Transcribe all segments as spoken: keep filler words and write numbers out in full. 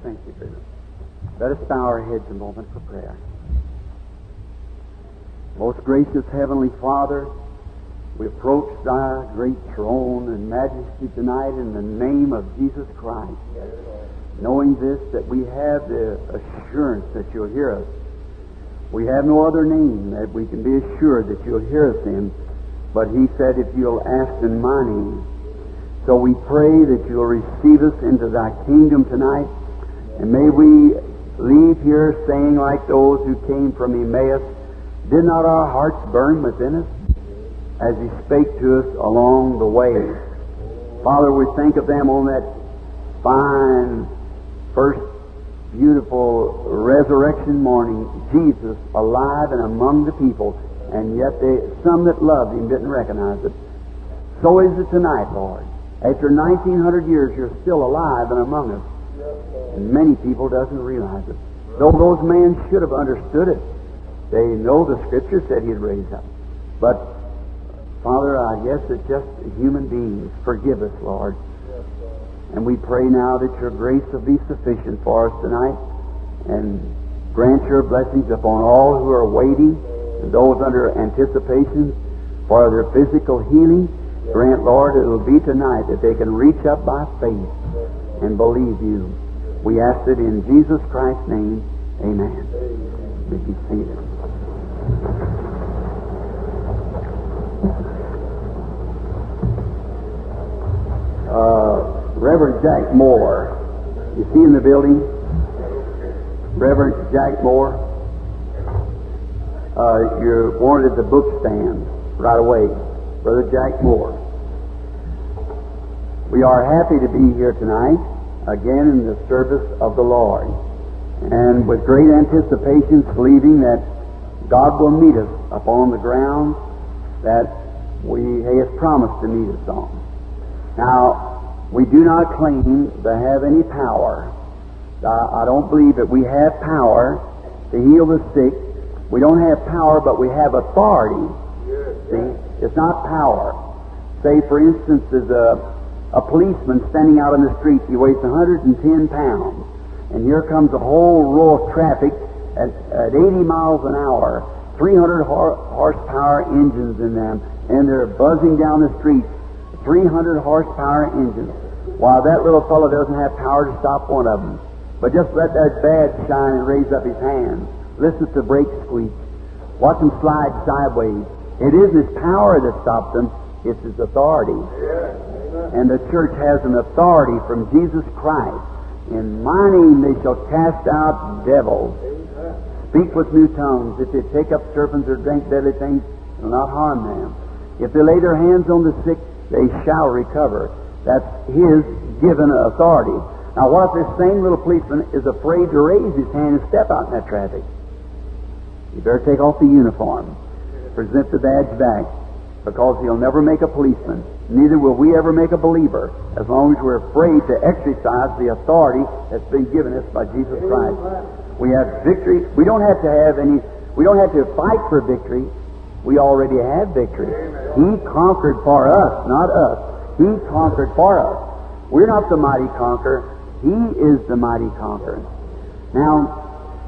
Thank you, brother. Let us bow our heads a moment for prayer. Most gracious Heavenly Father, we approach Thy great throne and majesty tonight in the name of Jesus Christ, knowing this, that we have the assurance that You'll hear us. We have no other name that we can be assured that You'll hear us in, but He said, if You'll ask in My name. So we pray that You'll receive us into Thy kingdom tonight, and may we leave here saying like those who came from Emmaus, did not our hearts burn within us as He spake to us along the way? Father, we think of them on that fine, first beautiful resurrection morning, Jesus alive and among the people, and yet they, some that loved Him didn't recognize it. So is it tonight, Lord. After nineteen hundred years, You're still alive and among us. And many people doesn't realize it. Though those men should have understood it. They know the Scripture said He'd raise up. But, Father, I guess it's just human beings. Forgive us, Lord. And we pray now that Your grace will be sufficient for us tonight, and grant Your blessings upon all who are waiting, and those under anticipation for their physical healing. Grant, Lord, it will be tonight that they can reach up by faith and believe You. We ask it in Jesus Christ's name. Amen. You be seated. Uh, Reverend Jack Moore, you see in the building? Reverend Jack Moore, uh, you're wanted at the book stand right away. Brother Jack Moore. We are happy to be here tonight, again in the service of the Lord, and with great anticipations, believing that God will meet us upon the ground that we, He has promised to meet us on. Now, we do not claim to have any power. I don't believe that we have power to heal the sick. We don't have power, but we have authority. See, it's not power. Say, for instance, there's a A policeman standing out on the street. He weighs one hundred ten pounds. And here comes a whole row of traffic at, at eighty miles an hour, three hundred hor- horsepower engines in them, and they're buzzing down the street, three hundred horsepower engines, while that little fellow doesn't have power to stop one of them. But just let that badge shine and raise up his hand. Listen to the brakes squeak. Watch him slide sideways. It isn't his power that stops him, it's his authority. And the church has an authority from Jesus Christ. In My name they shall cast out devils. Speak with new tongues. If they take up serpents or drink deadly things, it will not harm them. If they lay their hands on the sick, they shall recover. That's His given authority. Now what if this same little policeman is afraid to raise his hand and step out in that traffic? You better take off the uniform. Present the badge back, because he'll never make a policeman. Neither will we ever make a believer, as long as we're afraid to exercise the authority that's been given us by Jesus Christ. We have victory. We don't have to have any, we don't have to fight for victory. We already have victory. He conquered for us, not us. He conquered for us. We're not the mighty conqueror. He is the mighty conqueror. Now,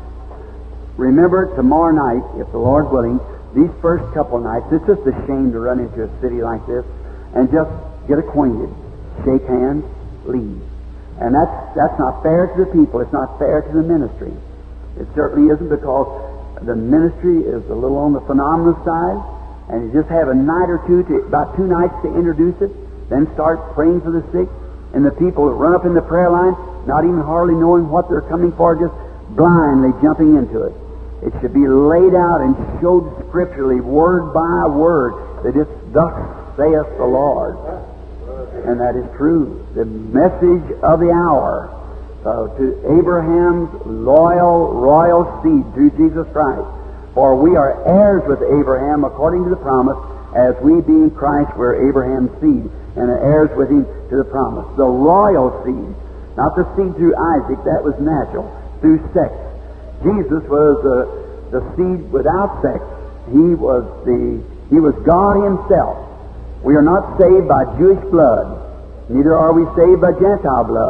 remember tomorrow night, if the Lord willing, these first couple nights, it's just a shame to run into a city like this and just get acquainted, shake hands, leave. And that's that's not fair to the people. It's not fair to the ministry. It certainly isn't, because the ministry is a little on the phenomenal side, and you just have a night or two, to, about two nights to introduce it, then start praying for the sick, and the people run up in the prayer line, not even hardly knowing what they're coming for, just blindly jumping into it. It should be laid out and showed scripturally, word by word, that it's thus saith the Lord. And that is true. The message of the hour uh, to Abraham's loyal, royal seed through Jesus Christ. For we are heirs with Abraham according to the promise, as we being Christ were Abraham's seed, and are heirs with him to the promise. The royal seed, not the seed through Isaac, that was natural, through sex. Jesus was the, the seed without sex. He was the He was God Himself. We are not saved by Jewish blood, neither are we saved by Gentile blood.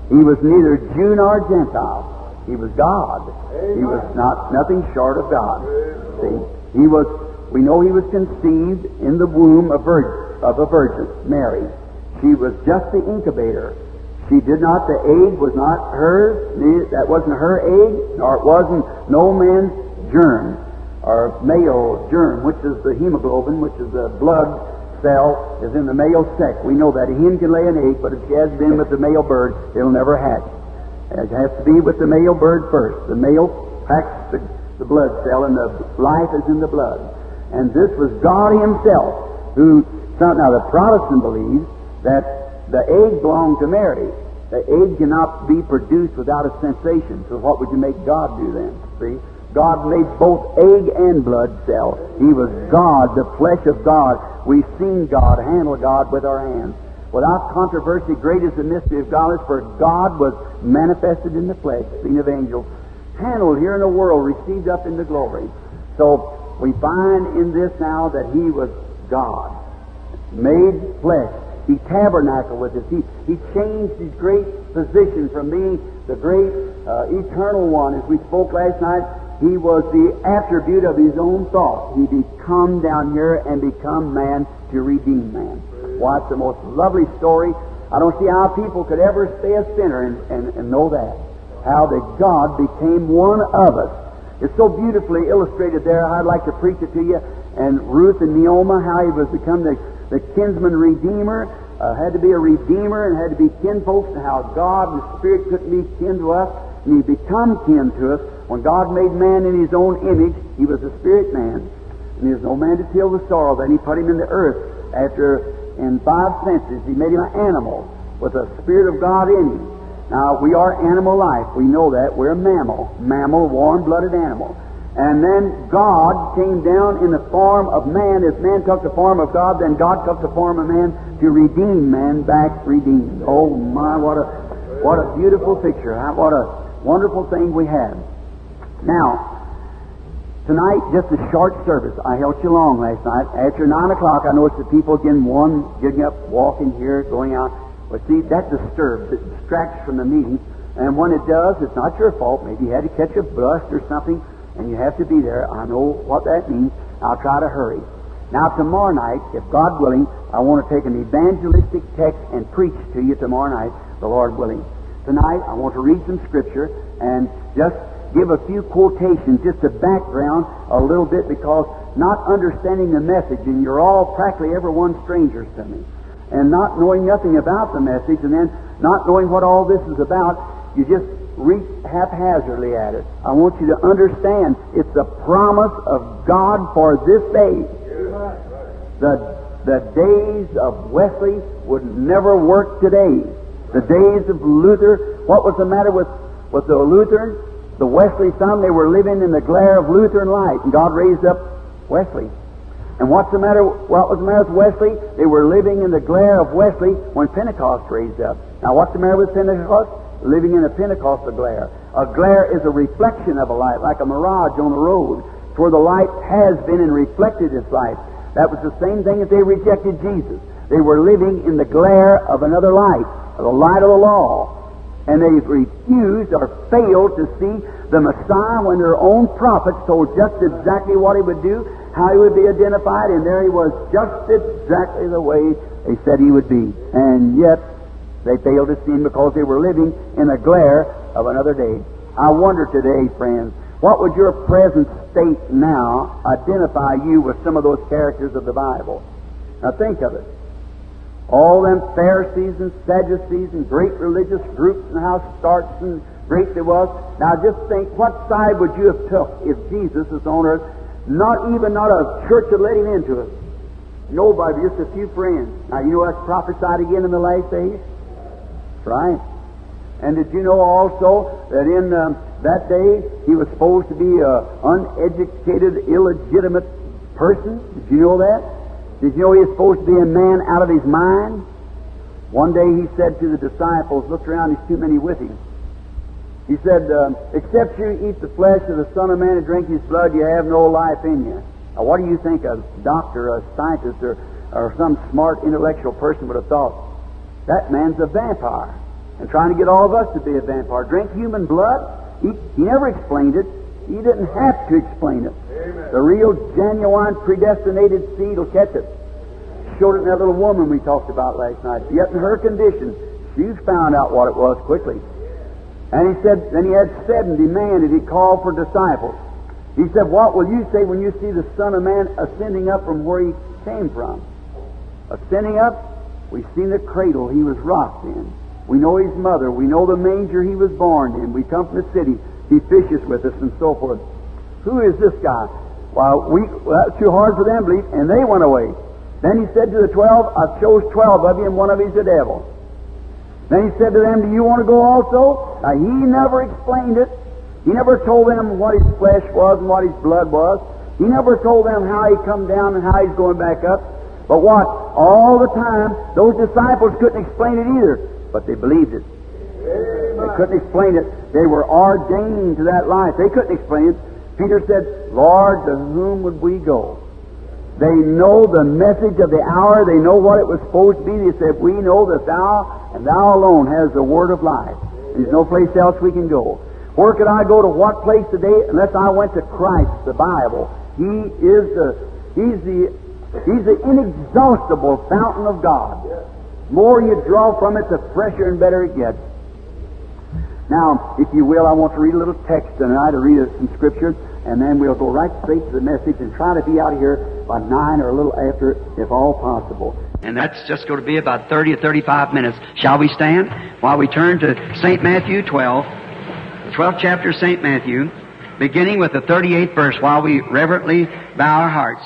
He was neither Jew nor Gentile. He was God. He was not nothing short of God. See, he was. We know he was conceived in the womb of, virgin, of a virgin, Mary. She was just the incubator. She did not. The egg was not hers. That wasn't her egg, nor it wasn't no man's germ or male germ, which is the hemoglobin, which is the blood cell, is in the male sex. We know that a hen can lay an egg, but if she has been with the male bird, it'll never hatch. It has to be with the male bird first. The male packs the, the blood cell, and the life is in the blood. And this was God Himself who. Now the Protestant believes that the egg belonged to Mary. The egg cannot be produced without a sensation. So what would you make God do then? See? God made both egg and blood cell. He was God, the flesh of God. We've seen God, handle God with our hands. Without controversy, great is the mystery of God, for God was manifested in the flesh, seen of angels, handled here in the world, received up into glory. So we find in this now that He was God, made flesh. He tabernacled with us. He, he changed His great position from being the great uh, eternal one. As we spoke last night, He was the attribute of His own thought. He did come down here and become man to redeem man. Why, it's the most lovely story. I don't see how people could ever stay a sinner and, and, and know that. How that God became one of us. It's so beautifully illustrated there. I'd like to preach it to you. And Ruth and Naomi, how He was become the The kinsman redeemer, uh, had to be a redeemer and had to be kinfolks, and how God and the Spirit couldn't be kin to us, and He become kin to us. When God made man in His own image, He was a spirit man. And there's no man to till the sorrow. Then He put him in the earth after, in five senses, He made him an animal with the Spirit of God in him. Now, we are animal life. We know that. We're a mammal. Mammal, warm-blooded animal. And then God came down in the form of man. As man took the form of God, then God took the form of man to redeem man back redeemed. Oh my, what a what a beautiful picture. What a wonderful thing we have. Now, tonight, just a short service. I held you long last night. After nine o'clock, I noticed the people again, one getting up, walking here, going out. But see, that disturbs, it distracts from the meeting. And when it does, it's not your fault. Maybe you had to catch a bus or something, and you have to be there. I know what that means. I'll try to hurry. Now, tomorrow night, if God willing, I want to take an evangelistic text and preach to you tomorrow night, the Lord willing. Tonight, I want to read some Scripture and just give a few quotations, just a background a little bit, because not understanding the message, and you're all practically everyone strangers to me, and not knowing nothing about the message, and then not knowing what all this is about, you just reach haphazardly at it. I want you to understand it's the promise of God for this day. The, the days of Wesley would never work today. The days of Luther, what was the matter with, with the Lutheran? The Wesley son, they were living in the glare of Lutheran light, and God raised up Wesley. And what's the matter? What was the matter with Wesley? They were living in the glare of Wesley when Pentecost raised up. Now, what's the matter with Pentecost? Living in a Pentecostal glare. A glare is a reflection of a light, like a mirage on the road, where the light has been and reflected its light. That was the same thing if they rejected Jesus. They were living in the glare of another light, the light of the law. And they refused or failed to see the Messiah when their own prophets told just exactly what He would do, how He would be identified, and there He was just exactly the way they said He would be. And yet, they failed to see Him because they were living in a glare of another day. I wonder today, friends, what would your present state now identify you with some of those characters of the Bible? Now think of it. All them Pharisees and Sadducees and great religious groups and how starch and great they was. Now just think, what side would you have took if Jesus was on earth? Not even not a church would let Him into it. Nobody, just a few friends. Now you know that's prophesied again in the last days? Right. And did you know also that in um, that day He was supposed to be an uneducated, illegitimate person? Did you know that? Did you know He was supposed to be a man out of his mind? One day He said to the disciples, looked around, there's too many with Him. He said, um, except you eat the flesh of the Son of Man and drink His blood, you have no life in you. Now what do you think a doctor, a scientist, or, or some smart intellectual person would have thought? That man's a vampire. and trying to get all of us to be a vampire. Drink human blood? He, he never explained it. He didn't have to explain it. Amen. The real, genuine, predestinated seed will catch it. Showed it in that little woman we talked about last night. Yet in her condition, she found out what it was quickly. And he said, then he had said and demanded, he called for disciples. He said, what will you say when you see the Son of Man ascending up from where he came from? Ascending up, we've seen the cradle he was rocked in. We know his mother. We know the manger he was born in. We come from the city. He fishes with us and so forth. Who is this guy? Well, we, well, that was too hard for them to believe, and they went away. Then he said to the twelve, I chose twelve of you, and one of you is the devil. Then he said to them, do you want to go also? Now, he never explained it. He never told them what his flesh was and what his blood was. He never told them how he come down and how he's going back up. But what? All the time, those disciples couldn't explain it either, but they believed it. They couldn't explain it. They were ordained to that life. They couldn't explain it. Peter said, Lord, to whom would we go? They know the message of the hour. They know what it was supposed to be. They said, we know that thou and thou alone has the word of life. There's no place else we can go. Where could I go to what place today unless I went to Christ, the Bible? He is the, He's the, He's the inexhaustible fountain of God. The more you draw from it, the fresher and better it gets. Now, if you will, I want to read a little text tonight, to read some Scripture, and then we'll go right straight to the message and try to be out of here by nine or a little after, if all possible. And that's just going to be about thirty or thirty-five minutes. Shall we stand while we turn to Saint Matthew twelve, the twelfth chapter of Saint Matthew, beginning with the thirty-eighth verse, while we reverently bow our hearts.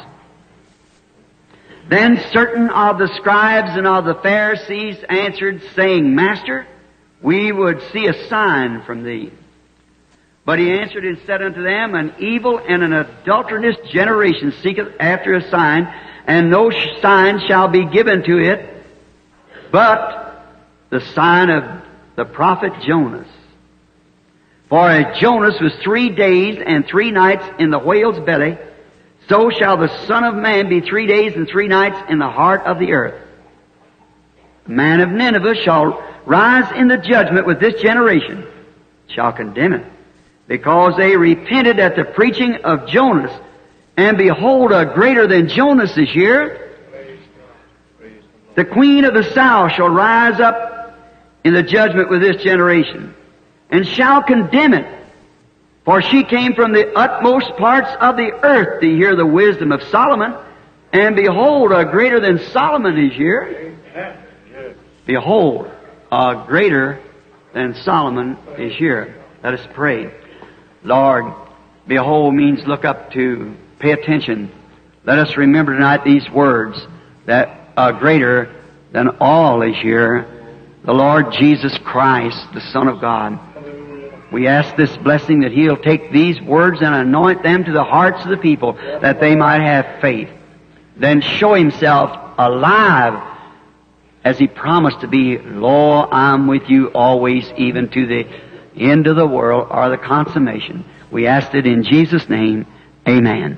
Then certain of the scribes and of the Pharisees answered, saying, Master, we would see a sign from thee. But he answered and said unto them, An evil and an adulterous generation seeketh after a sign, and no sign shall be given to it, but the sign of the prophet Jonas. For as Jonas was three days and three nights in the whale's belly, so shall the Son of Man be three days and three nights in the heart of the earth. The man of Nineveh shall rise in the judgment with this generation, shall condemn it, because they repented at the preaching of Jonas, and behold, a greater than Jonas is here. The queen of the south shall rise up in the judgment with this generation, and shall condemn it, for she came from the utmost parts of the earth to hear the wisdom of Solomon, and behold, a greater than Solomon is here. Behold, a greater than Solomon is here. Let us pray. Lord, behold means look up to, pay attention. Let us remember tonight these words, that a greater than all is here, the Lord Jesus Christ, the Son of God. We ask this blessing that He'll take these words and anoint them to the hearts of the people, that they might have faith. Then show Himself alive as He promised to be, Lo, I'm with you always, even to the end of the world, or the consummation. We ask it in Jesus' name. Amen.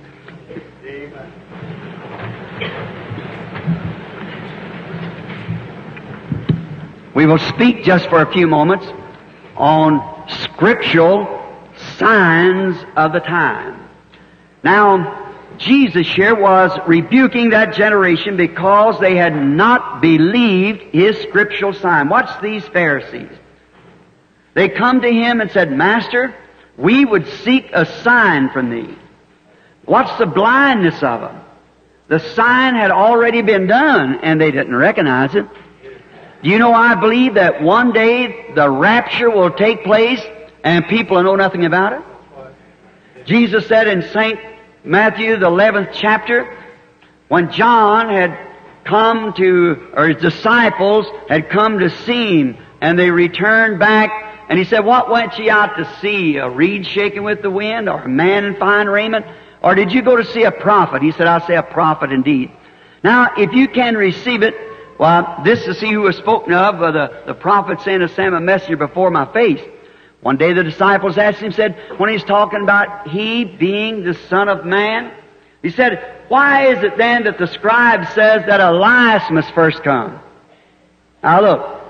We will speak just for a few moments on scriptural signs of the time. Now, Jesus here was rebuking that generation because they had not believed His scriptural sign. Watch these Pharisees. They come to Him and said, Master, we would seek a sign from Thee. What's the blindness of them? The sign had already been done, and they didn't recognize it. Do you know, I believe that one day the rapture will take place and people will know nothing about it? Jesus said in Saint Matthew, the eleventh chapter, when John had come to, or his disciples had come to see Him, and they returned back, and He said, what went ye out to see? A reed shaking with the wind, or a man in fine raiment? Or did you go to see a prophet? He said, I say a prophet indeed. Now, if you can receive it, well, this is he who was spoken of, uh, the, the prophet saying to Sam, a messenger before my face. One day the disciples asked Him, said, when He's talking about He being the Son of Man, He said, why is it then that the scribe says that Elias must first come? Now look,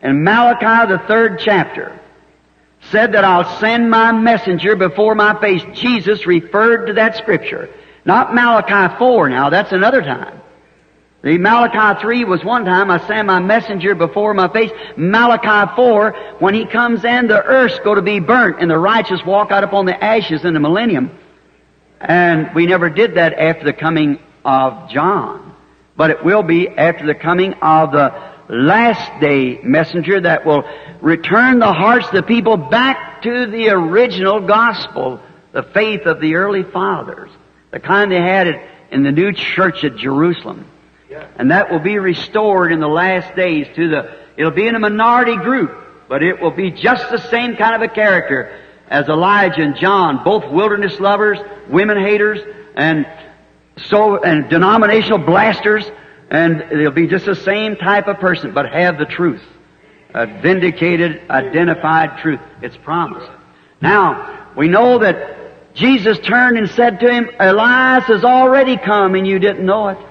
in Malachi, the third chapter, said that I'll send my messenger before my face. Jesus referred to that scripture. Not Malachi four now, that's another time. The Malachi three was one time, I send my messenger before my face. Malachi four, when he comes in, the earth's going to be burnt and the righteous walk out upon the ashes in the millennium. And we never did that after the coming of John. But it will be after the coming of the last day messenger that will return the hearts of the people back to the original gospel, the faith of the early fathers, the kind they had it in the new church at Jerusalem. And that will be restored in the last days to the, it'll be in a minority group, but it will be just the same kind of a character as Elijah and John, both wilderness lovers, women haters, and so, and denominational blasters, and they'll be just the same type of person, but have the truth. A vindicated, identified truth. It's promised. Now, we know that Jesus turned and said to him, Elias has already come and you didn't know it.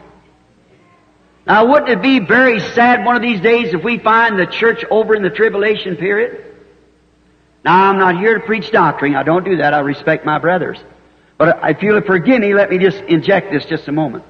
Now, wouldn't it be very sad one of these days if we find the church over in the tribulation period? Now, I'm not here to preach doctrine. I don't do that. I respect my brothers. But if you'll forgive me, let me just inject this just a moment.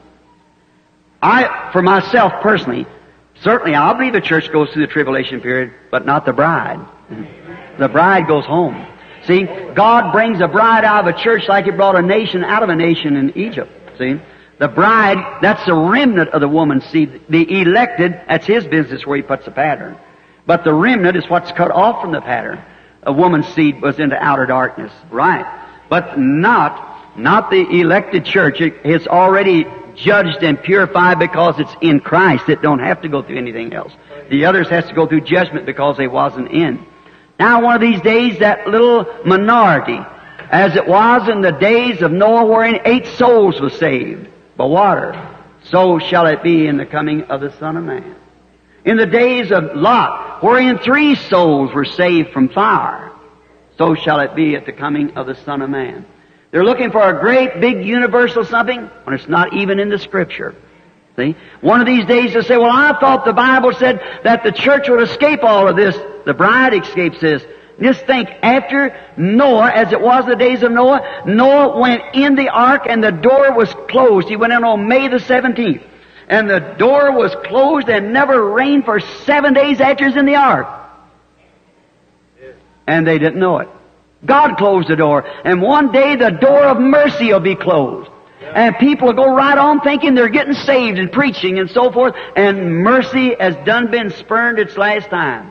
I, for myself personally, certainly I believe the church goes through the tribulation period, but not the bride. The bride goes home. See, God brings a bride out of a church like He brought a nation out of a nation in Egypt. See? The bride, that's the remnant of the woman's seed. The elected, that's His business where He puts the pattern. But the remnant is what's cut off from the pattern. A woman's seed was into outer darkness. Right. But not, not the elected church. It is already judged and purified because it's in Christ. It don't have to go through anything else. The others has to go through judgment because they wasn't in. Now one of these days, that little minority, as it was in the days of Noah wherein eight souls were saved by water, so shall it be in the coming of the Son of Man. In the days of Lot, wherein three souls were saved from fire, so shall it be at the coming of the Son of Man. They're looking for a great big universal something when it's not even in the Scripture. See? One of these days they say, well, I thought the Bible said that the church would escape all of this. The bride escapes this. Just think, after Noah, as it was the days of Noah, Noah went in the ark and the door was closed. He went in on May the seventeenth. And the door was closed and never rained for seven days after he was in the ark. And they didn't know it. God closed the door. And one day the door of mercy will be closed. And people will go right on thinking they're getting saved and preaching and so forth. And mercy has done been spurned its last time.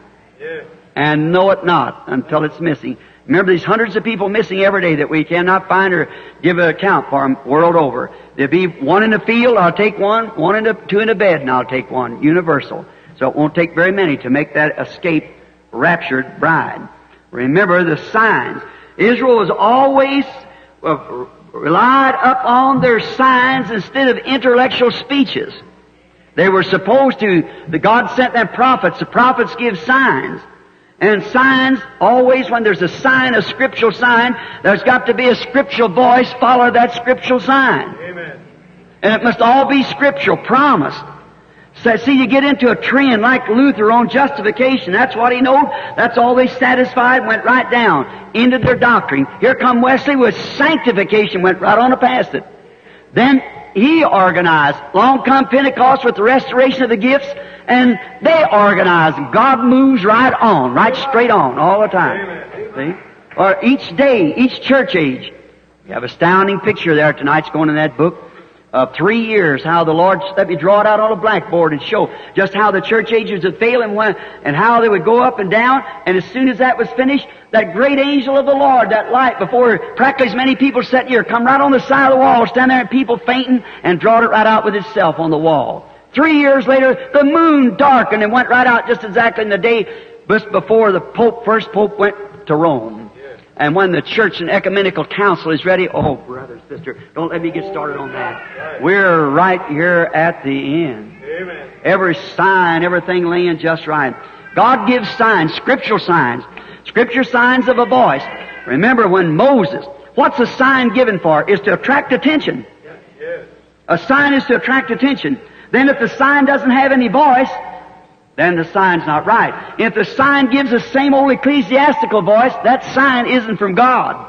And know it not until it's missing. Remember, these hundreds of people missing every day that we cannot find or give an account for them world over. There'll be one in the field, I'll take one. One in the, two in the bed, and I'll take one. Universal. So it won't take very many to make that escape raptured bride. Remember the signs. Israel was always uh, relied upon their signs instead of intellectual speeches. They were supposed to, the God sent them prophets. The prophets give signs. And signs, always when there's a sign, a scriptural sign, there's got to be a scriptural voice follow that scriptural sign. Amen. And it must all be scriptural, promised. So, see, you get into a trend like Luther on justification. That's what he knowed. That's all they satisfied, went right down into their doctrine. Here come Wesley with sanctification, went right on past it. Then he organized. Along come Pentecost with the restoration of the gifts, and they organize. God moves right on, right straight on, all the time. See? Or each day, each church age. You have an astounding picture there tonight's going in that book of three years, how the Lord, let me draw it out on a blackboard and show just how the church ages would fail and when, and how they would go up and down, and as soon as that was finished, that great angel of the Lord, that light, before practically as many people sat here, come right on the side of the wall, stand there and people fainting, and drawed it right out with itself on the wall. Three years later, the moon darkened and went right out just exactly in the day just before the Pope, first Pope went to Rome. And when the church and ecumenical council is ready, oh, brother, sister, don't let me get started on that. We're right here at the end. Amen. Every sign, everything laying just right. God gives signs, scriptural signs, scripture signs of a voice. Remember when Moses, what's a sign given for? Is to attract attention. Yes. A sign is to attract attention. Then if the sign doesn't have any voice, then the sign's not right. If the sign gives the same old ecclesiastical voice, that sign isn't from God.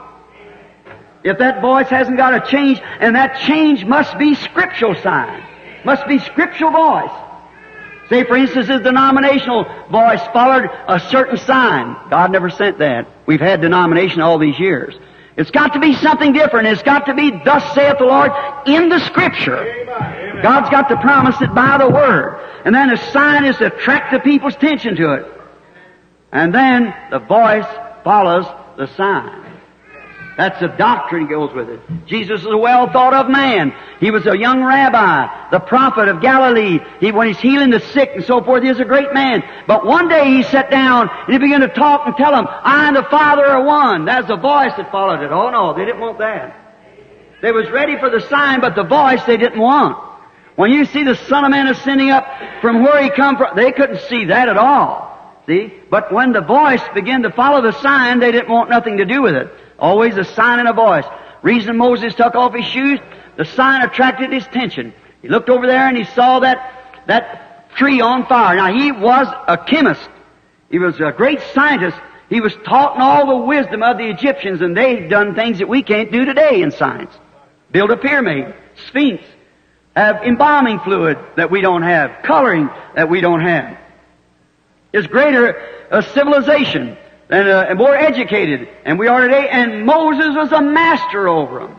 If that voice hasn't got a change, and that change must be scriptural sign, must be scriptural voice. Say, for instance, his denominational voice followed a certain sign. God never sent that. We've had denomination all these years. It's got to be something different. It's got to be, thus saith the Lord, in the Scripture. Amen. God's got to promise it by the Word. And then a sign is to attract the people's attention to it. And then the voice follows the sign. That's the doctrine that goes with it. Jesus is a well thought of man. He was a young rabbi, the prophet of Galilee. He, when he's healing the sick and so forth, he was a great man. But one day he sat down and he began to talk and tell them, I and the Father are one. That's the voice that followed it. Oh no, they didn't want that. They was ready for the sign, but the voice they didn't want. When you see the Son of Man ascending up from where he come from, they couldn't see that at all. See? But when the voice began to follow the sign, they didn't want nothing to do with it. Always a sign and a voice. Reason Moses took off his shoes, the sign attracted his attention. He looked over there and he saw that, that tree on fire. Now he was a chemist. He was a great scientist. He was taught in all the wisdom of the Egyptians, and they've done things that we can't do today in science. Build a pyramid, sphinx, have embalming fluid that we don't have, coloring that we don't have. It's greater a civilization. And, uh, and more educated, and we are today, and Moses was a master over them.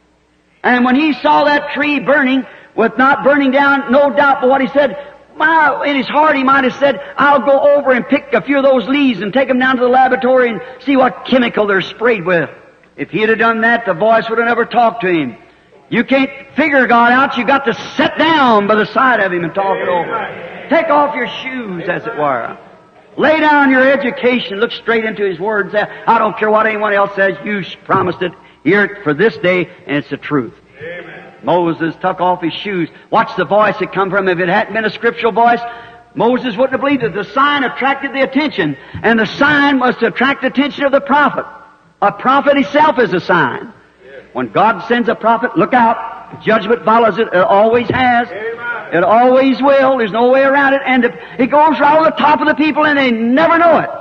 And when he saw that tree burning, with not burning down, no doubt but what he said, wow, in his heart he might have said, I'll go over and pick a few of those leaves and take them down to the laboratory and see what chemical they're sprayed with. If he'd have done that, the voice would have never talked to him. You can't figure God out, you've got to sit down by the side of him and talk it over. Take off your shoes, as it were. Lay down your education. Look straight into His Word. Say, I don't care what anyone else says. You promised it. Hear it for this day, and it's the truth. Amen. Moses took off his shoes. Watch the voice that come from him. If it hadn't been a scriptural voice, Moses wouldn't have believed it. The sign attracted the attention, and the sign was to attract the attention of the prophet. A prophet himself is a sign. When God sends a prophet, look out. Judgment follows it. It always has. Amen. It always will. There's no way around it. And it goes right on the top of the people and they never know it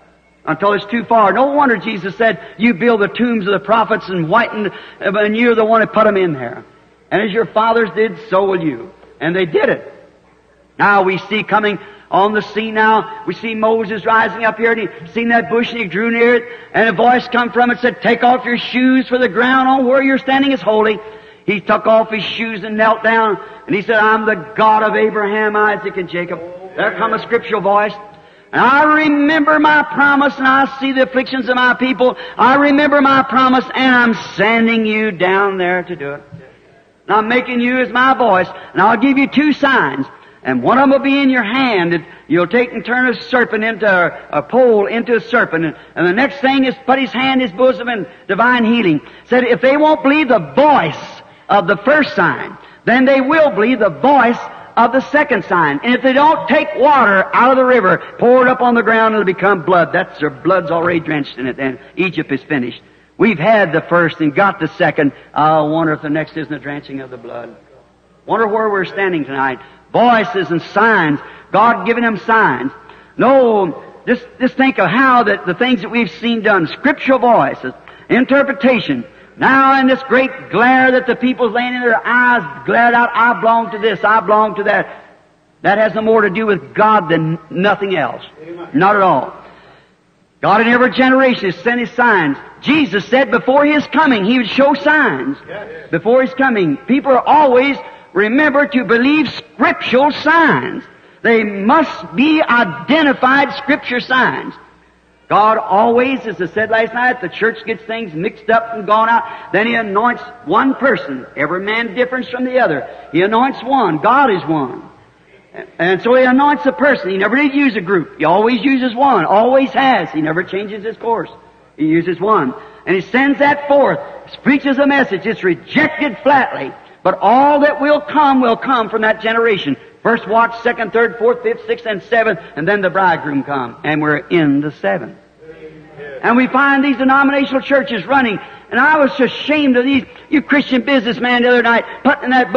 until it's too far. No wonder Jesus said, you build the tombs of the prophets and whiten, and you're the one who put them in there. And as your fathers did, so will you. And they did it. Now we see coming on the scene now, we see Moses rising up here, and he seen that bush and he drew near it, and a voice come from it and said, take off your shoes, for the ground on where you're standing is holy. He took off his shoes and knelt down, and he said, I'm the God of Abraham, Isaac, and Jacob. There come a scriptural voice. And I remember my promise, and I see the afflictions of my people. I remember my promise, and I'm sending you down there to do it. And I'm making you as my voice, and I'll give you two signs. And one of them will be in your hand, and you'll take and turn a serpent into a, a pole into a serpent. And, and the next thing is put his hand in his bosom and divine healing. Said if they won't believe the voice of the first sign, then they will believe the voice of the second sign. And if they don't take water out of the river, pour it up on the ground, it'll become blood. That's their blood's already drenched in it, and Egypt is finished. We've had the first and got the second. I wonder if the next isn't the drenching of the blood. Wonder where we're standing tonight. Voices and signs. God giving them signs. No, just, just think of how that the things that we've seen done. Scriptural voices. Interpretation. Now in this great glare that the people's laying in their eyes, glared out, I belong to this, I belong to that. That has no more to do with God than nothing else. Amen. Not at all. God in every generation has sent His signs. Jesus said before His coming, He would show signs. Yes. Before His coming. People are always, remember to believe scriptural signs. They must be identified scripture signs. God always, as I said last night, the church gets things mixed up and gone out. Then He anoints one person. Every man differs from the other. He anoints one. God is one. And so He anoints a person. He never did use a group. He always uses one. Always has. He never changes His course. He uses one. And He sends that forth. Preaches a message. It's rejected flatly. But all that will come will come from that generation. First watch, second, third, fourth, fifth, sixth, and seventh, and then the bridegroom come. And we're in the seventh. And we find these denominational churches running. And I was just ashamed of these, you Christian businessmen the other night, putting in that book,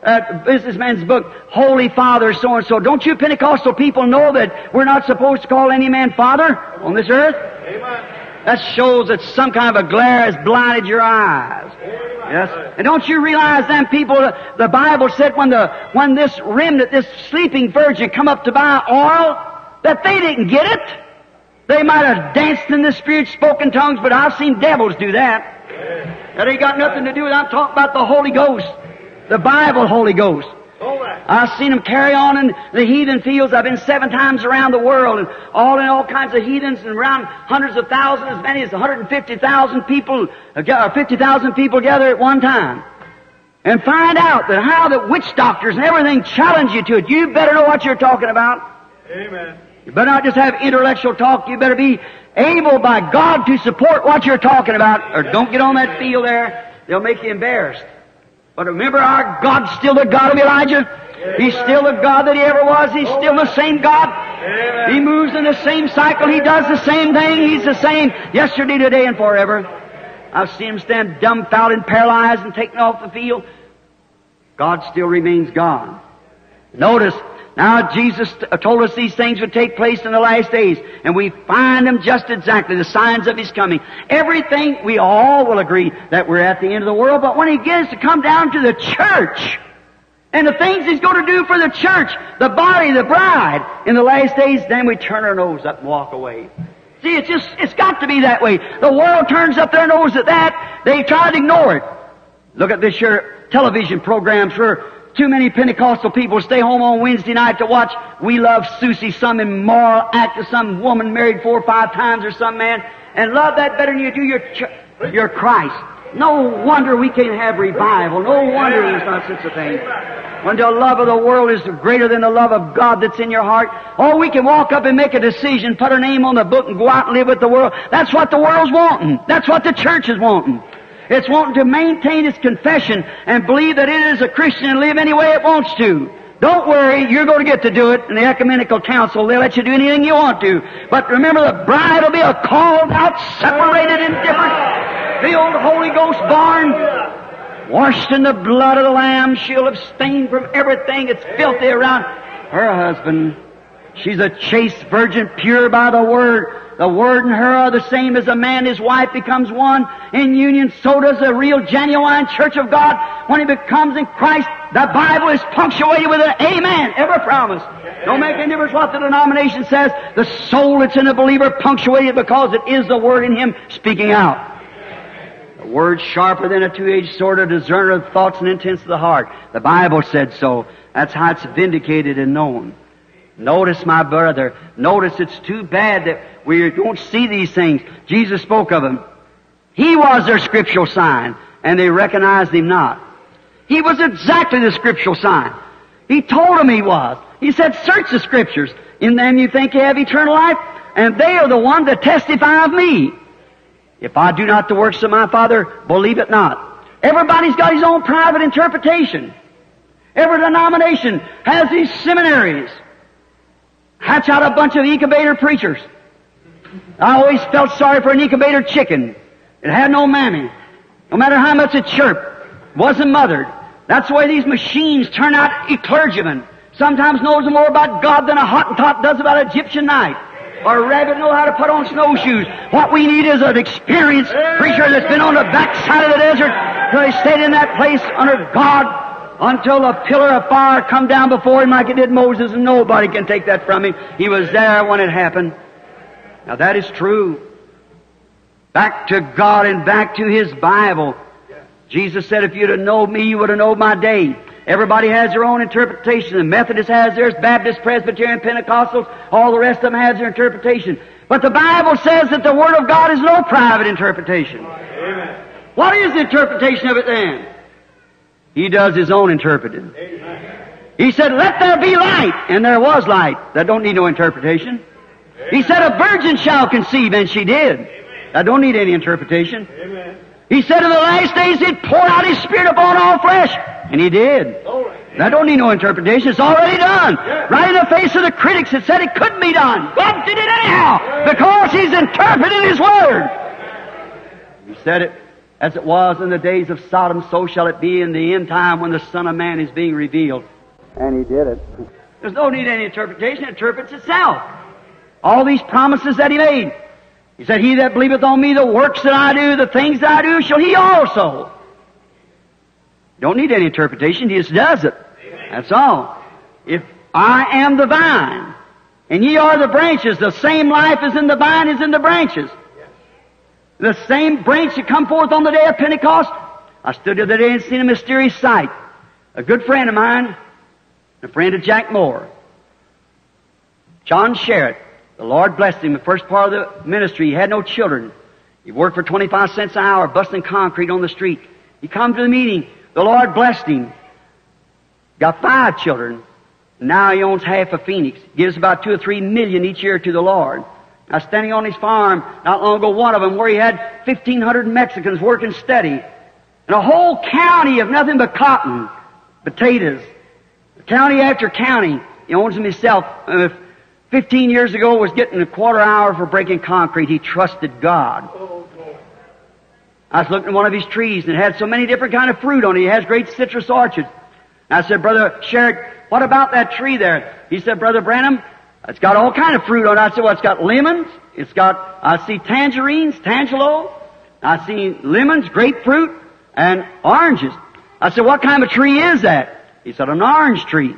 uh, businessman's book, Holy Father, so-and-so. Don't you Pentecostal people know that we're not supposed to call any man Father on this earth? Amen. That shows that some kind of a glare has blinded your eyes. Yes. And don't you realize them people, the Bible said when the, when this remnant, this sleeping virgin come up to buy oil, that they didn't get it. They might have danced in the Spirit, spoken tongues, but I've seen devils do that. That ain't got nothing to do with it. I'm talking about the Holy Ghost. The Bible Holy Ghost. I've seen them carry on in the heathen fields. I've been seven times around the world, and all in all kinds of heathens, and around hundreds of thousands, as many as one hundred fifty thousand people, or fifty thousand people gather at one time. And find out that how the witch doctors and everything challenge you to it. You better know what you're talking about. Amen. You better not just have intellectual talk. You better be able by God to support what you're talking about, or don't get on that field there. They'll make you embarrassed. But remember, our God's still the God of Elijah. He's still the God that He ever was. He's still the same God. He moves in the same cycle. He does the same thing. He's the same yesterday, today, and forever. I've seen Him stand dumbfounded, paralyzed, and taken off the field. God still remains God. Notice, now Jesus told us these things would take place in the last days, and we find them just exactly, the signs of His coming. Everything, we all will agree that we're at the end of the world, but when He gets to come down to the church, and the things He's going to do for the church, the body, the bride, in the last days, then we turn our nose up and walk away. See, it's just, it's got to be that way. The world turns up their nose at that. They try to ignore it. Look at this here television programs where too many Pentecostal people stay home on Wednesday night to watch We Love Susie, some immoral act of some woman married four or five times or some man, and love that better than you do your, ch- your Christ. No wonder we can't have revival. No wonder there's not such a thing. When the love of the world is greater than the love of God that's in your heart, oh, we can walk up and make a decision, put our name on the book, and go out and live with the world. That's what the world's wanting. That's what the church is wanting. It's wanting to maintain its confession and believe that it is a Christian and live any way it wants to. Don't worry, you're going to get to do it in the ecumenical council. They'll let you do anything you want to. But remember, the bride will be a called out, separated, and different, filled, Holy Ghost born, washed in the blood of the Lamb. She'll abstain from everything that's filthy around her husband. She's a chaste virgin, pure by the Word. The Word and her are the same as a man and his wife becomes one in union. So does a real, genuine church of God when he becomes in Christ. The Bible is punctuated with an amen, every promise. Don't make any difference what the denomination says. The soul that's in the believer punctuated because it is the Word in him speaking out. The Word sharper than a two-edged sword, a discerner of thoughts and intents of the heart. The Bible said so. That's how it's vindicated and known. Notice, my brother, notice it's too bad that we don't see these things. Jesus spoke of them. He was their scriptural sign, and they recognized Him not. He was exactly the scriptural sign. He told them He was. He said, search the Scriptures. In them you think you have eternal life, and they are the ones that testify of Me. If I do not the works of my Father, believe it not. Everybody's got his own private interpretation. Every denomination has these seminaries. Hatch out a bunch of incubator preachers. I always felt sorry for an incubator chicken. It had no mammy. No matter how much it chirped, wasn't mothered. That's the way these machines turn out a clergyman. Sometimes knows more about God than a Hottentot does about Egyptian night. Or a rabbit know how to put on snowshoes. What we need is an experienced preacher that's been on the backside of the desert till he stayed in that place under God until a pillar of fire come down before him like it did Moses, and nobody can take that from him. He was there when it happened. Now that is true. Back to God and back to His Bible. Jesus said, if you'd have known Me, you would have known my day. Everybody has their own interpretation. The Methodist has theirs, Baptist, Presbyterian, Pentecostals, all the rest of them has their interpretation. But the Bible says that the Word of God is no private interpretation. Amen. What is the interpretation of it then? He does His own interpreting. Amen. He said, let there be light, and there was light. That don't need no interpretation. Amen. He said, a virgin shall conceive, and she did. Amen. That don't need any interpretation. Amen. He said, in the last days He'd pour out His Spirit upon all flesh, and He did. Right. That don't need no interpretation. It's already done. Yeah. Right in the face of the critics that said it couldn't be done. God did it anyhow, yeah. Because He's interpreted His Word. He said it. As it was in the days of Sodom, so shall it be in the end time when the Son of Man is being revealed. And He did it. There's no need of any interpretation. It interprets itself. All these promises that He made. He said, He that believeth on Me, the works that I do, the things that I do, shall he also. Don't need any interpretation. He just does it. That's all. If I am the vine, and ye are the branches, the same life is in the vine is in the branches. The same branch that come forth on the day of Pentecost. I stood the other day and seen a mysterious sight. A good friend of mine, a friend of Jack Moore, John Sherritt. The Lord blessed him. The first part of the ministry, he had no children. He worked for twenty-five cents an hour, busting concrete on the street. He come to the meeting. The Lord blessed him. Got five children. Now he owns half of Phoenix. Gives about two or three million each year to the Lord. Now standing on his farm, not long ago, one of them, where he had fifteen hundred Mexicans working steady. And a whole county of nothing but cotton, potatoes. County after county. He owns them himself. Uh, Fifteen years ago was getting a quarter hour for breaking concrete. He trusted God. I was looking at one of his trees and it had so many different kind of fruit on it. He has great citrus orchards. And I said, Brother Sherritt, what about that tree there? He said, Brother Branham, it's got all kind of fruit on it. I said, well, it's got lemons. It's got, I see tangerines, tangelo. I see lemons, grapefruit, and oranges. I said, what kind of a tree is that? He said, an orange tree.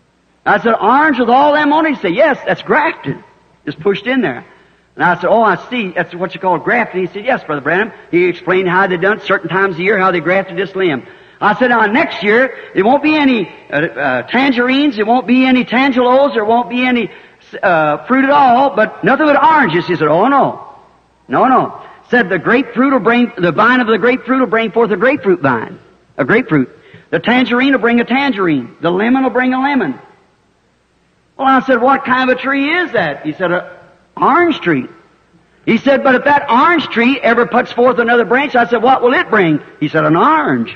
I said, orange with all them on it? He said, yes, that's grafted. Just pushed in there. And I said, oh, I see. That's what you call grafting. He said, yes, Brother Branham. He explained how they done it certain times a year, how they grafted this limb. I said, now next year, there won't be any uh, uh, tangerines, there won't be any tangelos, there won't be any uh, fruit at all, but nothing but oranges. He said, oh, no. No, no. Said the grapefruit will bring, the vine of the grapefruit will bring forth a grapefruit vine. A grapefruit. The tangerine will bring a tangerine. The lemon will bring a lemon. Well, I said, what kind of a tree is that? He said, an orange tree. He said, but if that orange tree ever puts forth another branch, I said, what will it bring? He said, an orange.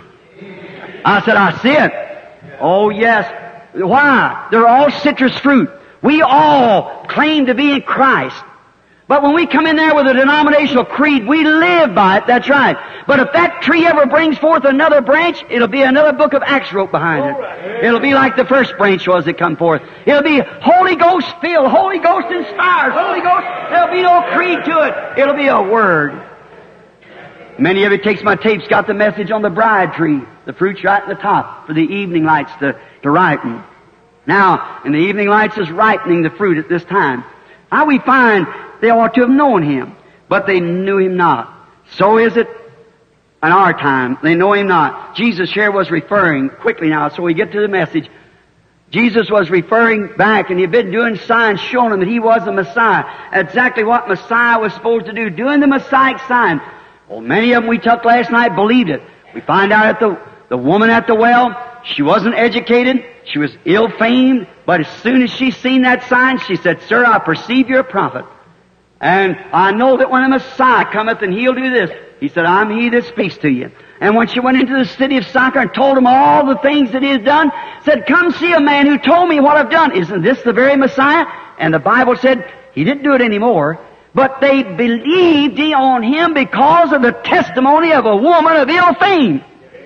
I said, I see it. Oh, yes. Why? They're all citrus fruit. We all claim to be in Christ. But when we come in there with a denominational creed, we live by it. That's right. But if that tree ever brings forth another branch, it'll be another book of Acts wrote behind it. It'll be like the first branch was that come forth. It'll be Holy Ghost filled, Holy Ghost inspired, Holy Ghost. There'll be no creed to it. It'll be a word. Many of you takes my tapes, got the message on the bride tree. The fruit's right at the top for the evening lights to, to ripen. Now, and the evening lights is ripening the fruit at this time. How we find they ought to have known Him, but they knew Him not. So is it in our time. They know Him not. Jesus here was referring, quickly now, so we get to the message. Jesus was referring back, and He had been doing signs showing them that He was the Messiah. Exactly what Messiah was supposed to do, doing the Messiah sign. Well, many of them we took last night believed it. We find out that the, the woman at the well, she wasn't educated, she was ill-famed, but as soon as she seen that sign, she said, Sir, I perceive you're a prophet. And I know that when the Messiah cometh and He'll do this, He said, I'm He that speaks to you. And when she went into the city of Sychar and told him all the things that He has done, said, come see a man who told me what I've done. Isn't this the very Messiah? And the Bible said He didn't do it anymore. But they believed on Him because of the testimony of a woman of ill fame.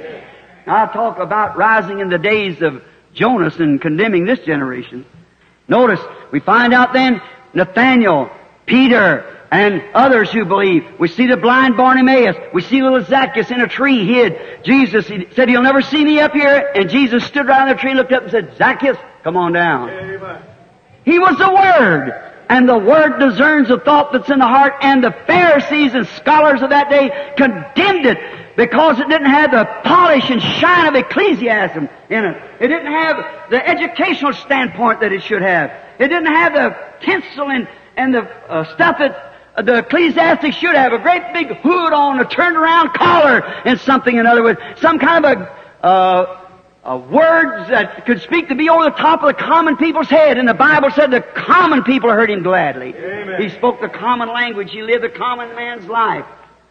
I talk about rising in the days of Jonas and condemning this generation. Notice, we find out then Nathaniel, Peter, and others who believe. We see the blind Bartimaeus. We see little Zacchaeus in a tree hid. Jesus he said, He'll never see me up here. And Jesus stood right on the tree, looked up and said, Zacchaeus, come on down. Amen. He was the Word. And the Word discerns the thought that's in the heart. And the Pharisees and scholars of that day condemned it because it didn't have the polish and shine of ecclesiasm in it. It didn't have the educational standpoint that it should have. It didn't have the tinsel and, and the uh, stuff that uh, the ecclesiastics should have. A great big hood on, a turned around collar, and something, in other words, some kind of a... Uh, Uh, words that could speak to be over the top of the common people's head. And the Bible said the common people heard Him gladly. Amen. He spoke the common language. He lived a common man's life.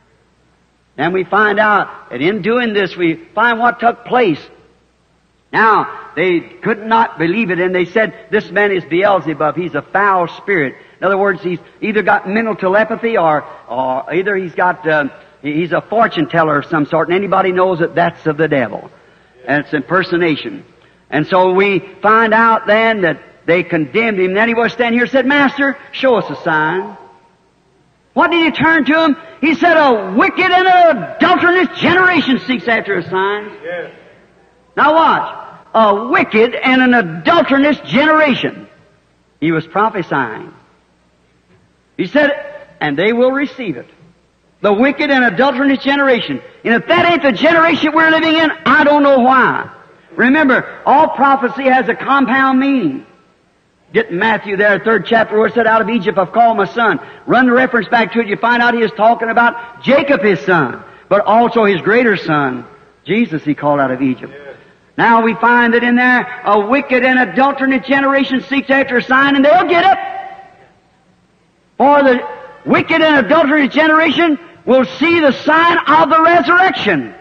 And we find out that in doing this, we find what took place. Now, they could not believe it, and they said, this man is Beelzebub. He's a foul spirit. In other words, he's either got mental telepathy or, or either he's got... Uh, He's a fortune teller of some sort, and anybody knows that that's of the devil. And it's impersonation. And so we find out then that they condemned him. Then he was standing here and said, Master, show us a sign. What did he turn to him? He said, a wicked and adulterous generation seeks after a sign. Yes. Now watch. A wicked and an adulterous generation. He was prophesying. He said, and they will receive it. The wicked and adulterous generation. And if that ain't the generation we're living in, I don't know why. Remember, all prophecy has a compound meaning. Get Matthew there, third chapter, where it said, out of Egypt I've called my son. Run the reference back to it, you find out he is talking about Jacob, his son, but also his greater son, Jesus, he called out of Egypt. Yes. Now we find that in there, a wicked and adulterous generation seeks after a sign, and they'll get it. For the wicked and adulterous generation will see the sign of the resurrection.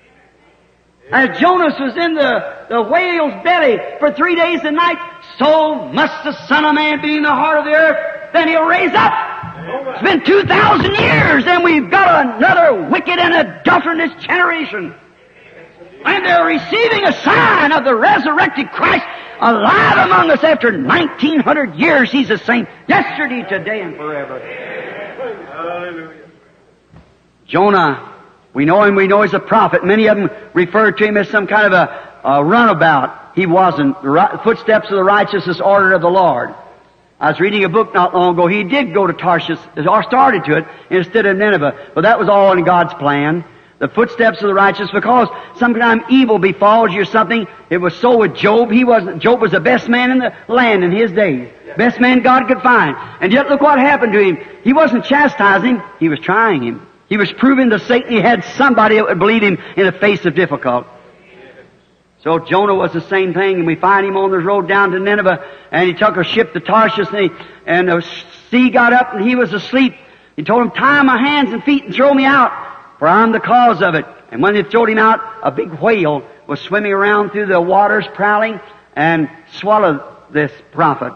As Jonas was in the, the whale's belly for three days and nights, so must the Son of Man be in the heart of the earth, then he'll raise up. It's been two thousand years, and we've got another wicked and adulterous generation. And they're receiving a sign of the resurrected Christ alive among us after nineteen hundred years. He's the same yesterday, today, and forever. Hallelujah. Jonah, we know him, we know he's a prophet. Many of them refer to him as some kind of a, a runabout. He wasn't. The right, footsteps of the righteous is ordered of the Lord. I was reading a book not long ago. He did go to Tarshish, or started to it, instead of Nineveh. But that was all in God's plan. The footsteps of the righteous, because sometimes evil befalls you or something. It was so with Job. He was, Job was the best man in the land in his days. Best man God could find. And yet look what happened to him. He wasn't chastising him. He was trying him. He was proving to Satan he had somebody that would believe him in the face of difficulty. So Jonah was the same thing, and we find him on the road down to Nineveh, and he took a ship to Tarshish, and, he, and the sea got up, and he was asleep. He told him, tie my hands and feet and throw me out, for I'm the cause of it. And when they threw him out, a big whale was swimming around through the waters, prowling, and swallowed this prophet.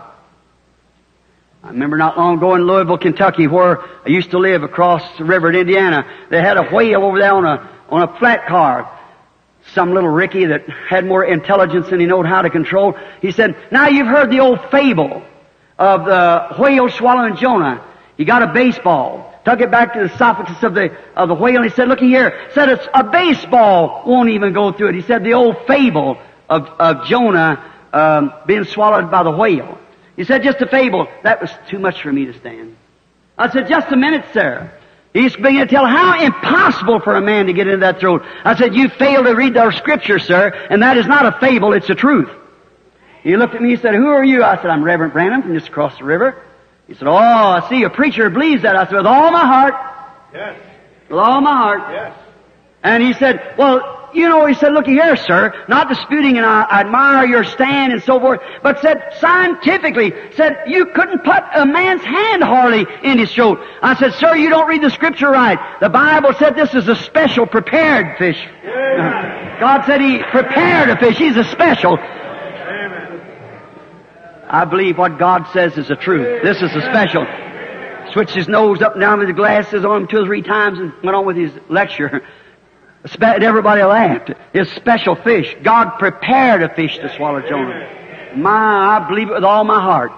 I remember not long ago in Louisville, Kentucky, where I used to live across the river in Indiana, they had a whale over there on a, on a flat car. Some little Ricky that had more intelligence than he knew how to control. He said, now you've heard the old fable of the whale swallowing Jonah. He got a baseball, took it back to the esophagus of the, of the whale, and he said, looky here, said it's a baseball won't even go through it. He said the old fable of, of Jonah um, being swallowed by the whale. He said, just a fable. That was too much for me to stand. I said, just a minute, sir. He's beginning to tell how impossible for a man to get into that throat. I said, you fail to read our scripture, sir, and that is not a fable, it's the truth. He looked at me and said, who are you? I said, I'm Reverend Branham from just across the river. He said, oh, I see, a preacher believes that. I said, with all my heart. Yes. With all my heart. Yes. And he said, well, you know, he said, looky here, sir, not disputing, and I, I admire your stand and so forth, but said scientifically, said you couldn't put a man's hand hardly in his throat. I said, sir, you don't read the scripture right. The Bible said this is a special prepared fish. Amen. God said He prepared a fish. He's a special. Amen. I believe what God says is the truth. This is a special. Switched his nose up and down with the glasses on him two or three times and went on with his lecture. Everybody laughed. His special fish. God prepared a fish to swallow Jonah. My, I believe it with all my heart.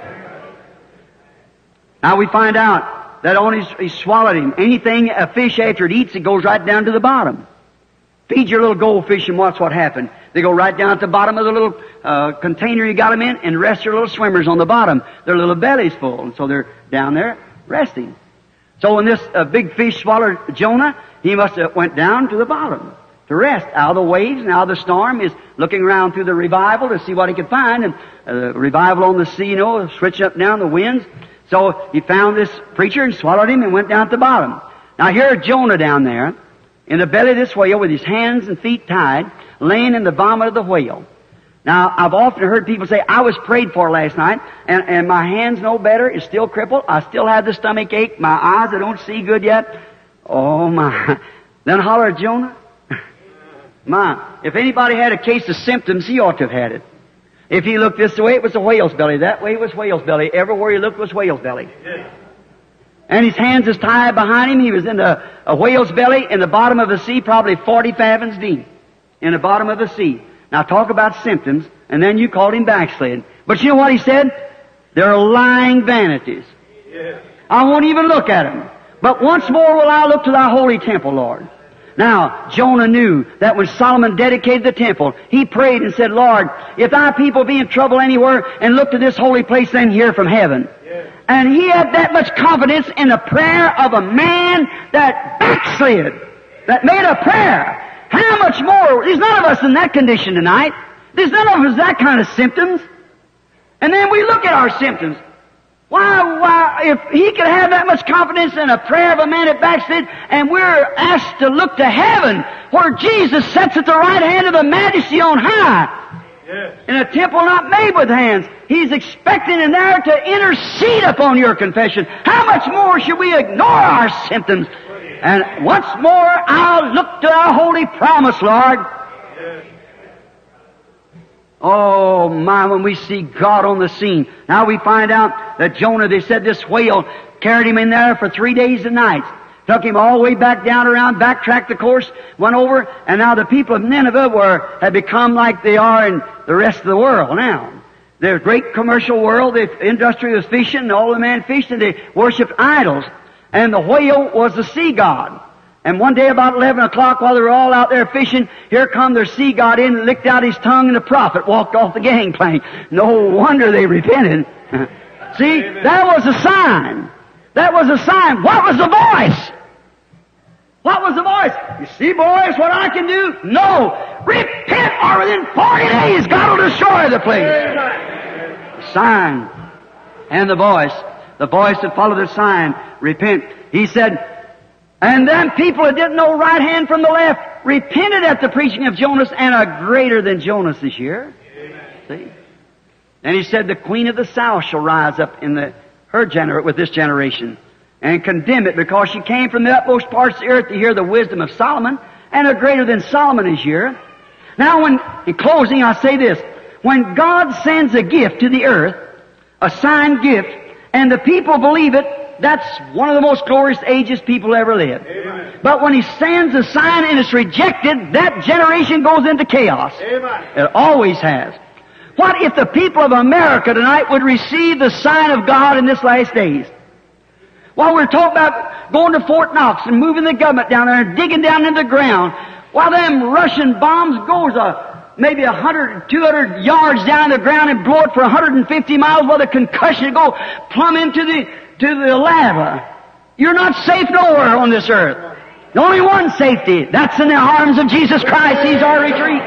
Now we find out that on his, he swallowed him. Anything a fish after it eats, it goes right down to the bottom. Feed your little goldfish and watch what happens. They go right down at the bottom of the little uh, container you got them in, and rest your little swimmers on the bottom. Their little belly's full, and so they're down there resting. So when this uh, big fish swallowed Jonah, he must have went down to the bottom to rest out of the waves and out of the storm. He's looking around through the revival to see what he could find. And uh, the revival on the sea, you know, switching up and down the winds. So he found this preacher and swallowed him and went down at the bottom. Now here's Jonah down there in the belly of this whale with his hands and feet tied, laying in the vomit of the whale. Now, I've often heard people say, I was prayed for last night, and, and my hand's no better, it's still crippled, I still have the stomach ache, my eyes, I don't see good yet. Oh my. Then holler at Jonah. My, if anybody had a case of symptoms, he ought to have had it. If he looked this way, it was a whale's belly. That way it was whale's belly. Everywhere he looked was whale's belly. And his hands is tied behind him. He was in a, a whale's belly in the bottom of the sea, probably forty fathoms deep, in the bottom of the sea. Now talk about symptoms, and then you called him backslid. But you know what he said? They're lying vanities. Yeah. I won't even look at them. But once more will I look to thy holy temple, Lord. Now, Jonah knew that when Solomon dedicated the temple, he prayed and said, Lord, if thy people be in trouble anywhere and look to this holy place, then hear from heaven. Yeah. And he had that much confidence in the prayer of a man that backslid, that made a prayer. How much more? There's none of us in that condition tonight. There's none of us that kind of symptoms. And then we look at our symptoms. Why, why, if he could have that much confidence in a prayer of a man that backslid, and we're asked to look to heaven, where Jesus sits at the right hand of the Majesty on high, yes, in a temple not made with hands, he's expecting in there to intercede upon your confession. How much more should we ignore our symptoms? And once more, I'll look to our holy promise, Lord. Yes. Oh my, when we see God on the scene. Now we find out that Jonah, they said this whale carried him in there for three days and nights. Took him all the way back down around, backtracked the course, went over, and now the people of Nineveh were, had become like they are in the rest of the world now. There's a great commercial world, the industry was fishing, and all the men fished, and they worshipped idols. And the whale was the sea god. And one day about eleven o'clock, while they were all out there fishing, here come their sea god in and licked out his tongue, and the prophet walked off the gangplank. No wonder they repented. See, that was a sign. That was a sign. What was the voice? What was the voice? You see, boys, what I can do? No. Repent, or within forty days God will destroy the place. The sign and the voice. The voice that followed the sign. Repent. He said, and then people that didn't know right hand from the left repented at the preaching of Jonas, and are greater than Jonas this year. Amen. See? And he said, the queen of the south shall rise up in the her gener- with this generation and condemn it, because she came from the utmost parts of the earth to hear the wisdom of Solomon, and are greater than Solomon this year. Now, when in closing, I say this: when God sends a gift to the earth, a signed gift, and the people believe it, that's one of the most glorious ages people ever lived. Amen. But when he sends a sign and it's rejected, that generation goes into chaos. Amen. It always has. What if the people of America tonight would receive the sign of God in this last days? While we're talking about going to Fort Knox and moving the government down there and digging down into the ground, while them Russian bombs goes a, maybe a hundred, two hundred yards down the ground and blow it for a hundred and fifty miles, while the concussion go plumb into the to the lava. You're not safe nowhere on this earth. The only one safety, that's in the arms of Jesus Christ. He's our retreat.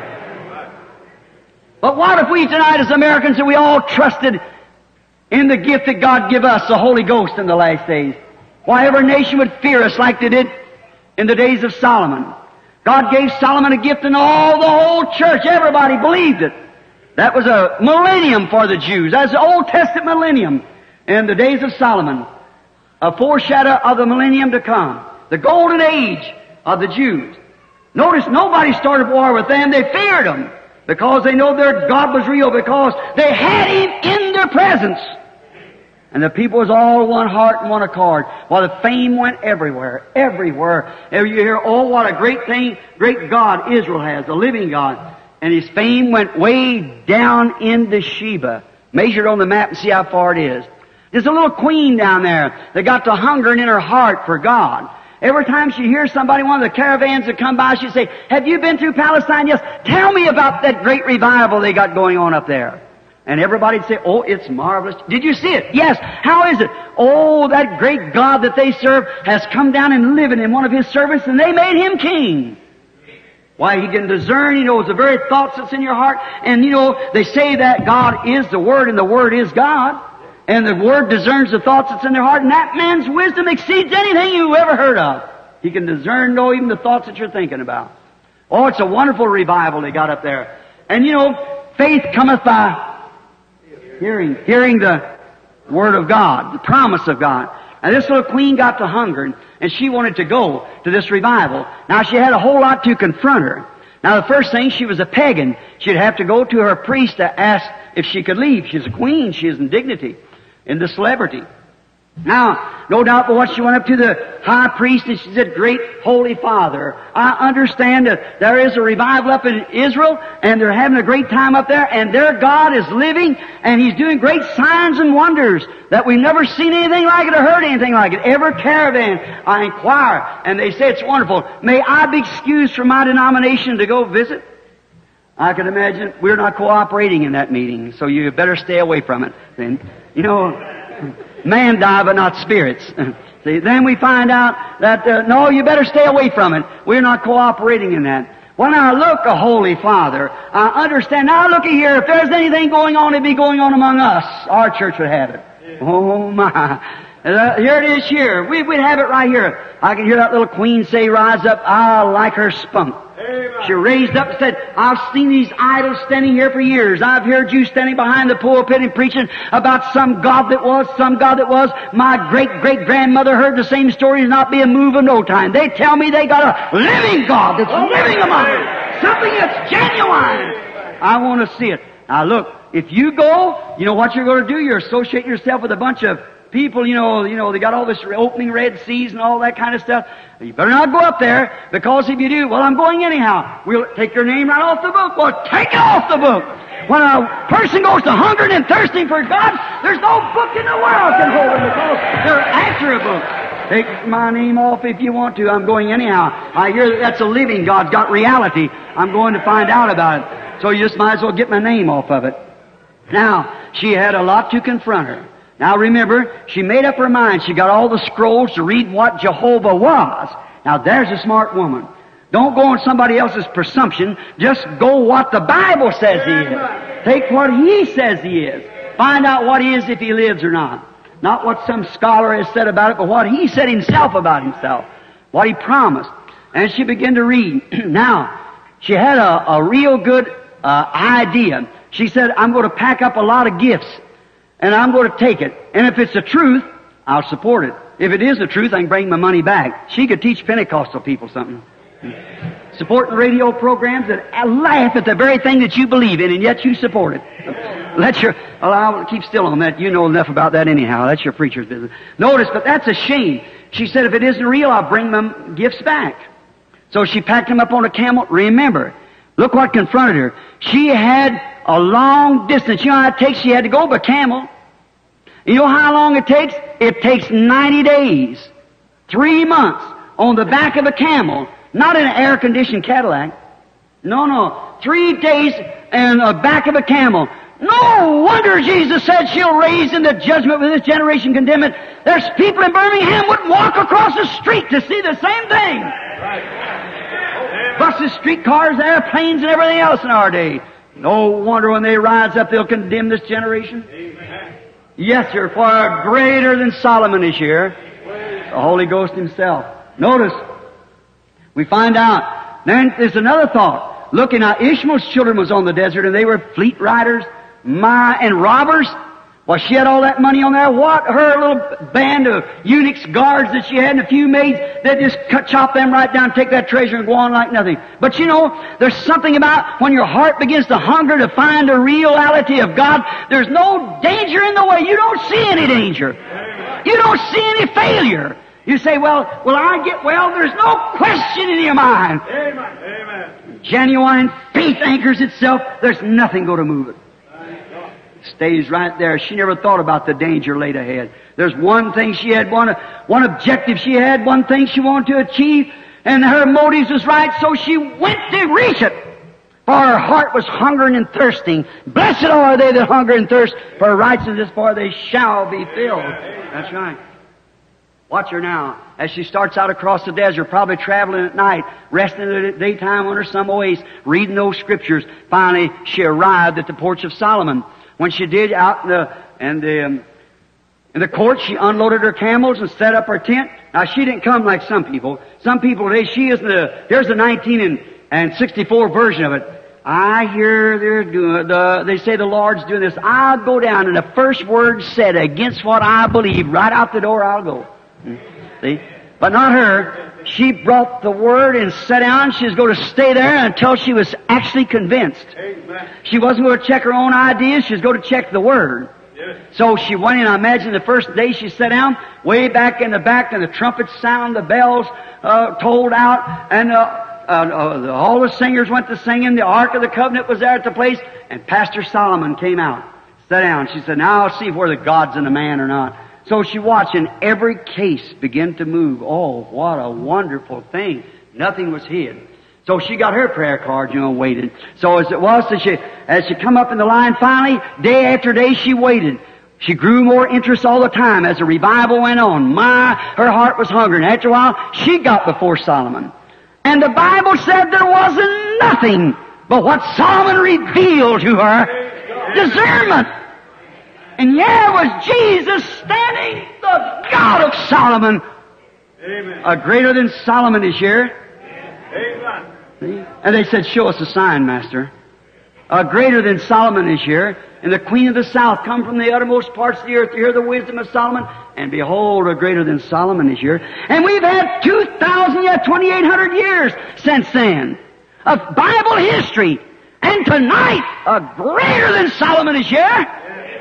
But what if we tonight as Americans, that we all trusted in the gift that God give us, the Holy Ghost, in the last days? Why, every nation would fear us like they did in the days of Solomon. God gave Solomon a gift, and all the whole church, everybody believed it. That was a millennium for the Jews. That's the Old Testament millennium. In the days of Solomon, a foreshadow of the millennium to come, the golden age of the Jews. Notice nobody started war with them. They feared them because they know their God was real, because they had Him in their presence. And the people was all one heart and one accord. While the fame went everywhere, everywhere. And you hear, oh, what a great thing, great God Israel has, the living God. And His fame went way down into Sheba. Measure it on the map and see how far it is. There's a little queen down there that got to hungering in her heart for God. Every time she hears somebody, one of the caravans that come by, she'd say, have you been through Palestine? Yes. Tell me about that great revival they got going on up there. And everybody'd say, oh, it's marvelous. Did you see it? Yes. How is it? Oh, that great God that they serve has come down and living in one of His servants, and they made Him king. Why, He can discern. He knows the very thoughts that's in your heart. And, you know, they say that God is the Word, and the Word is God. And the Word discerns the thoughts that's in their heart, and that man's wisdom exceeds anything you've ever heard of. He can discern, know even the thoughts that you're thinking about. Oh, it's a wonderful revival they got up there. And you know, faith cometh by hearing, hearing the Word of God, the promise of God. And this little queen got to hunger, and she wanted to go to this revival. Now, she had a whole lot to confront her. Now, the first thing, she was a pagan. She'd have to go to her priest to ask if she could leave. She's a queen. She is in dignity, in the celebrity. Now, no doubt but what, she went up to the high priest and she said, Great Holy Father, I understand that there is a revival up in Israel and they're having a great time up there and their God is living and He's doing great signs and wonders that we've never seen anything like it or heard anything like it. Every caravan I inquire and they say it's wonderful. May I be excused from my denomination to go visit? I can imagine we're not cooperating in that meeting, so you better stay away from it then. You know, man die, but not spirits. See, then we find out that, uh, no, you better stay away from it. We're not cooperating in that. When I look, a Holy Father, I understand. Now look here, if there's anything going on, it'd be going on among us. Our church would have it. Yeah. Oh my. Uh, here it is here. We, we'd have it right here. I can hear that little queen say, rise up, I like her spunk. Amen. She raised up and said, I've seen these idols standing here for years. I've heard you standing behind the pulpit and preaching about some God that was, some God that was. My great-great-grandmother heard the same story and not be a move of no time. They tell me they got a living God that's oh, living among them. Something that's genuine. I want to see it. Now look, if you go, you know what you're going to do? You're associating yourself with a bunch of people, you know, you know, they got all this opening Red Seas and all that kind of stuff. You better not go up there, because if you do, well, I'm going anyhow. We'll take your name right off the book. Well, take it off the book. When a person goes to hungering and thirsting for God, there's no book in the world can hold them, because they're after a book. Take my name off if you want to. I'm going anyhow. I hear that that's a living God, got reality. I'm going to find out about it. So you just might as well get my name off of it. Now, she had a lot to confront her. Now remember, she made up her mind. She got all the scrolls to read what Jehovah was. Now there's a smart woman. Don't go on somebody else's presumption. Just go what the Bible says He is. Take what He says He is. Find out what He is, if He lives or not. Not what some scholar has said about it, but what He said Himself about Himself. What He promised. And she began to read. Now, she had a, a real good uh, idea. She said, I'm going to pack up a lot of gifts. And I'm going to take it. And if it's the truth, I'll support it. If it is the truth, I can bring my money back. She could teach Pentecostal people something. Supporting radio programs that laugh at the very thing that you believe in, and yet you support it. Let your, well, I'll keep still on that. You know enough about that anyhow. That's your preacher's business. Notice, but that's a shame. She said, if it isn't real, I'll bring my gifts back. So she packed them up on a camel. Remember, look what confronted her. She had a long distance. You know how it takes? She had to go by camel. You know how long it takes? It takes ninety days. Three months on the back of a camel. Not in an air-conditioned Cadillac. No, no. Three days on the back of a camel. No wonder Jesus said she'll raise in the judgment with this generation condemn it. There's people in Birmingham wouldn't walk across the street to see the same thing. Right. Buses, streetcars, airplanes, and everything else in our day. No wonder when they rise up, they'll condemn this generation. Amen. Yes, sir, far greater than Solomon is here. The Holy Ghost Himself. Notice, we find out. Then there's another thought. Looking at Ishmael's children was on the desert, and they were fleet riders, my and robbers. Well, she had all that money on there. What? Her little band of eunuchs, guards that she had, and a few maids, they just cut, chop them right down, take that treasure, and go on like nothing. But you know, there's something about when your heart begins to hunger to find the reality of God, there's no danger in the way. You don't see any danger. You don't see any failure. You say, well, will I get well? There's no question in your mind. Amen. Amen. Genuine faith anchors itself. There's nothing going to move it. Stays right there. She never thought about the danger laid ahead. There's one thing she had, one, one objective she had, one thing she wanted to achieve, and her motives was right, so she went to reach it. For her heart was hungering and thirsting. Blessed are they that hunger and thirst for righteousness, for they shall be filled. That's right. Watch her now. As she starts out across the desert, probably traveling at night, resting in the daytime under some oasis, reading those scriptures. Finally, she arrived at the porch of Solomon. When she did, out in the, in the, um, in the court, she unloaded her camels and set up her tent. Now, she didn't come like some people. Some people today, she is the, here's the nineteen and, and sixty-four version of it. I hear they're doing, the, they say the Lord's doing this. I'll go down, and the first word said against what I believe, right out the door I'll go. See? But not her. She brought the Word and sat down. She was going to stay there until she was actually convinced. Amen. She wasn't going to check her own ideas. She was going to check the Word. So she went in, I imagine the first day she sat down, way back in the back, and the trumpets sound, the bells uh, tolled out, and uh, uh, uh, all the singers went to singing, the Ark of the Covenant was there at the place, and Pastor Solomon came out, sat down. She said, now I'll see if whether God's in a man or not. So she watched, and every case began to move. Oh, what a wonderful thing. Nothing was hid. So she got her prayer card, you know, waited. So as it was, so she, as she come up in the line, finally, day after day, she waited. She grew more interest all the time as the revival went on. My, her heart was hungry. And after a while, she got before Solomon. And the Bible said there wasn't nothing but what Solomon revealed to her. Discernment. And there was Jesus standing, the God of Solomon. Amen. A greater than Solomon is here. Amen. And they said, show us a sign, Master. A greater than Solomon is here. And the Queen of the South come from the uttermost parts of the earth to hear the wisdom of Solomon. And behold, a greater than Solomon is here. And we've had two thousand, yeah, twenty-eight hundred years since then of Bible history. And tonight, a greater than Solomon is here.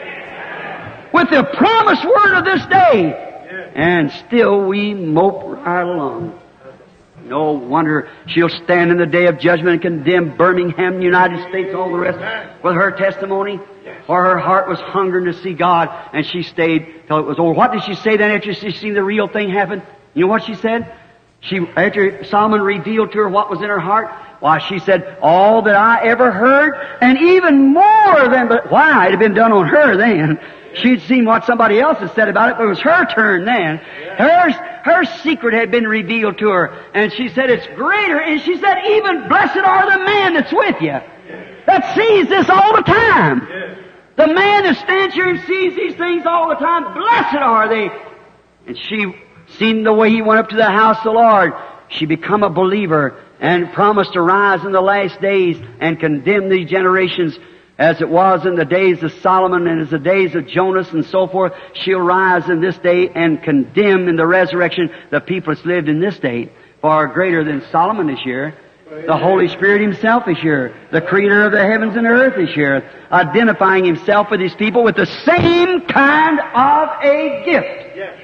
With the promised word of this day. And still we mope right along. No wonder she'll stand in the day of judgment and condemn Birmingham, United States, all the rest, with her testimony. For her heart was hungering to see God, and she stayed till it was over. What did she say then after she seen the real thing happen? You know what she said? She, after Solomon revealed to her what was in her heart, why, she said, all that I ever heard, and even more than, but why? It had been done on her then. She'd seen what somebody else had said about it, but it was her turn then. Hers, her secret had been revealed to her. And she said, it's greater. And she said, even blessed are the man that's with you, that sees this all the time. The man that stands here and sees these things all the time, blessed are they. And she seen the way he went up to the house of the Lord. She become a believer and promised to rise in the last days and condemn these generations. As it was in the days of Solomon and as the days of Jonas and so forth, she'll rise in this day and condemn in the resurrection the people that's lived in this day. Far greater than Solomon is here. The Holy Spirit Himself is here. The Creator of the heavens and earth is here, identifying Himself with His people with the same kind of a gift. Yes.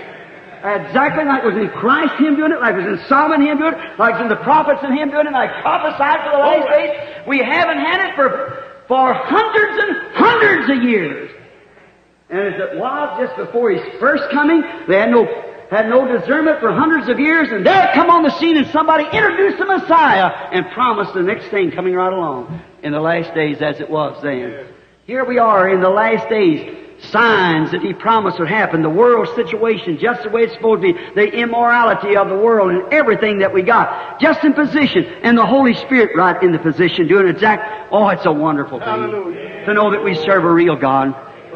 Exactly like it was in Christ, Him doing it, like it was in Solomon, Him doing it, like it was in the prophets and Him doing it, like prophesied for the last days. We haven't had it for for hundreds and hundreds of years. And as it was just before His first coming, they had no had no discernment for hundreds of years, and there come on the scene and somebody introduced the Messiah and promised the next thing coming right along in the last days as it was then. Here we are in the last days. Signs that He promised would happen, the world situation just the way it's supposed to be, the immorality of the world and everything that we got, just in position, and the Holy Spirit right in the position, doing exact. Oh, it's a wonderful thing Hallelujah. To know that we serve a real God.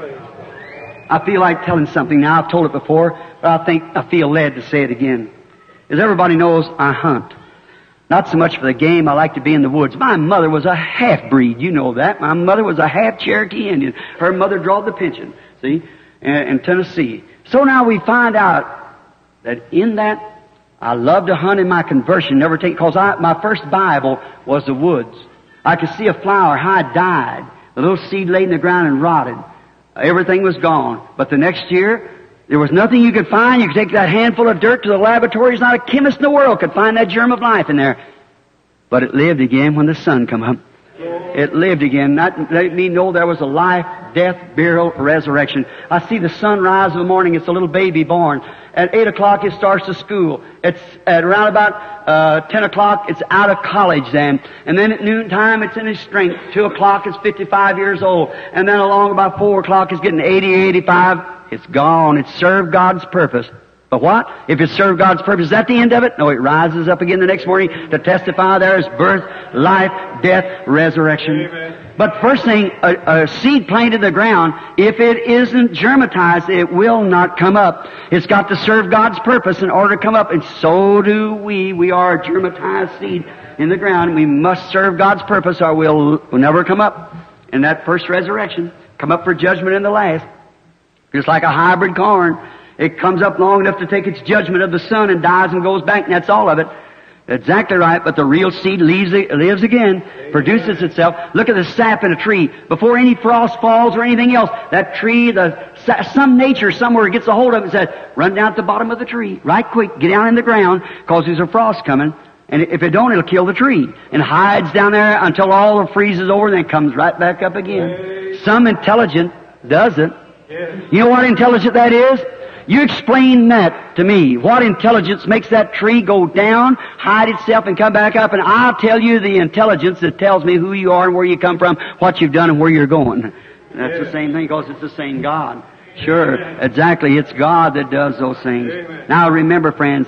I feel like telling something now. I've told it before, but I think I feel led to say it again. As everybody knows, I hunt. Not so much for the game. I like to be in the woods. My mother was a half-breed. You know that. My mother was a half-Cherokee Indian. Her mother drawed the pension, see, in, in Tennessee. So now we find out that in that, I love to hunt in my conversion, never take, because I, my first Bible was the woods. I could see a flower, how it died. The little seed laid in the ground and rotted. Everything was gone. But the next year, there was nothing you could find. You could take that handful of dirt to the laboratories. Not a chemist in the world could find that germ of life in there. But it lived again when the sun come up. It lived again. That let me know there was a life, death, burial, resurrection. I see the sun rise in the morning. It's a little baby born. At eight o'clock it starts to school. It's at around about uh, ten o'clock it's out of college then. And then at noontime it's in its strength. Two o'clock it's fifty-five years old. And then along about four o'clock it's getting eighty, eighty-five. It's gone. It's served God's purpose. But what? If it served God's purpose, is that the end of it? No, it rises up again the next morning to testify there is birth, life, death, resurrection. Amen. But first thing, a, a seed planted in the ground, if it isn't germatized, it will not come up. It's got to serve God's purpose in order to come up. And so do we. We are a germatized seed in the ground. We must serve God's purpose or we'll, we'll never come up in that first resurrection. Come up for judgment in the last. Just like a hybrid corn. It comes up long enough to take its judgment of the sun and dies and goes back, and that's all of it. Exactly right, but the real seed lives, lives again, produces itself. Look at the sap in a tree. Before any frost falls or anything else, that tree, the some nature somewhere gets a hold of it and says, run down at the bottom of the tree, right quick, get down in the ground, because there's a frost coming. And if it don't, it'll kill the tree. And hides down there until all the freezes over, and then comes right back up again. Some intelligent does it. You know what intelligent that is? You explain that to me. What intelligence makes that tree go down, hide itself, and come back up? And I'll tell you the intelligence that tells me who you are and where you come from, what you've done and where you're going. And that's the same thing, because it's the same God. Sure, exactly. It's God that does those things. Now remember, friends,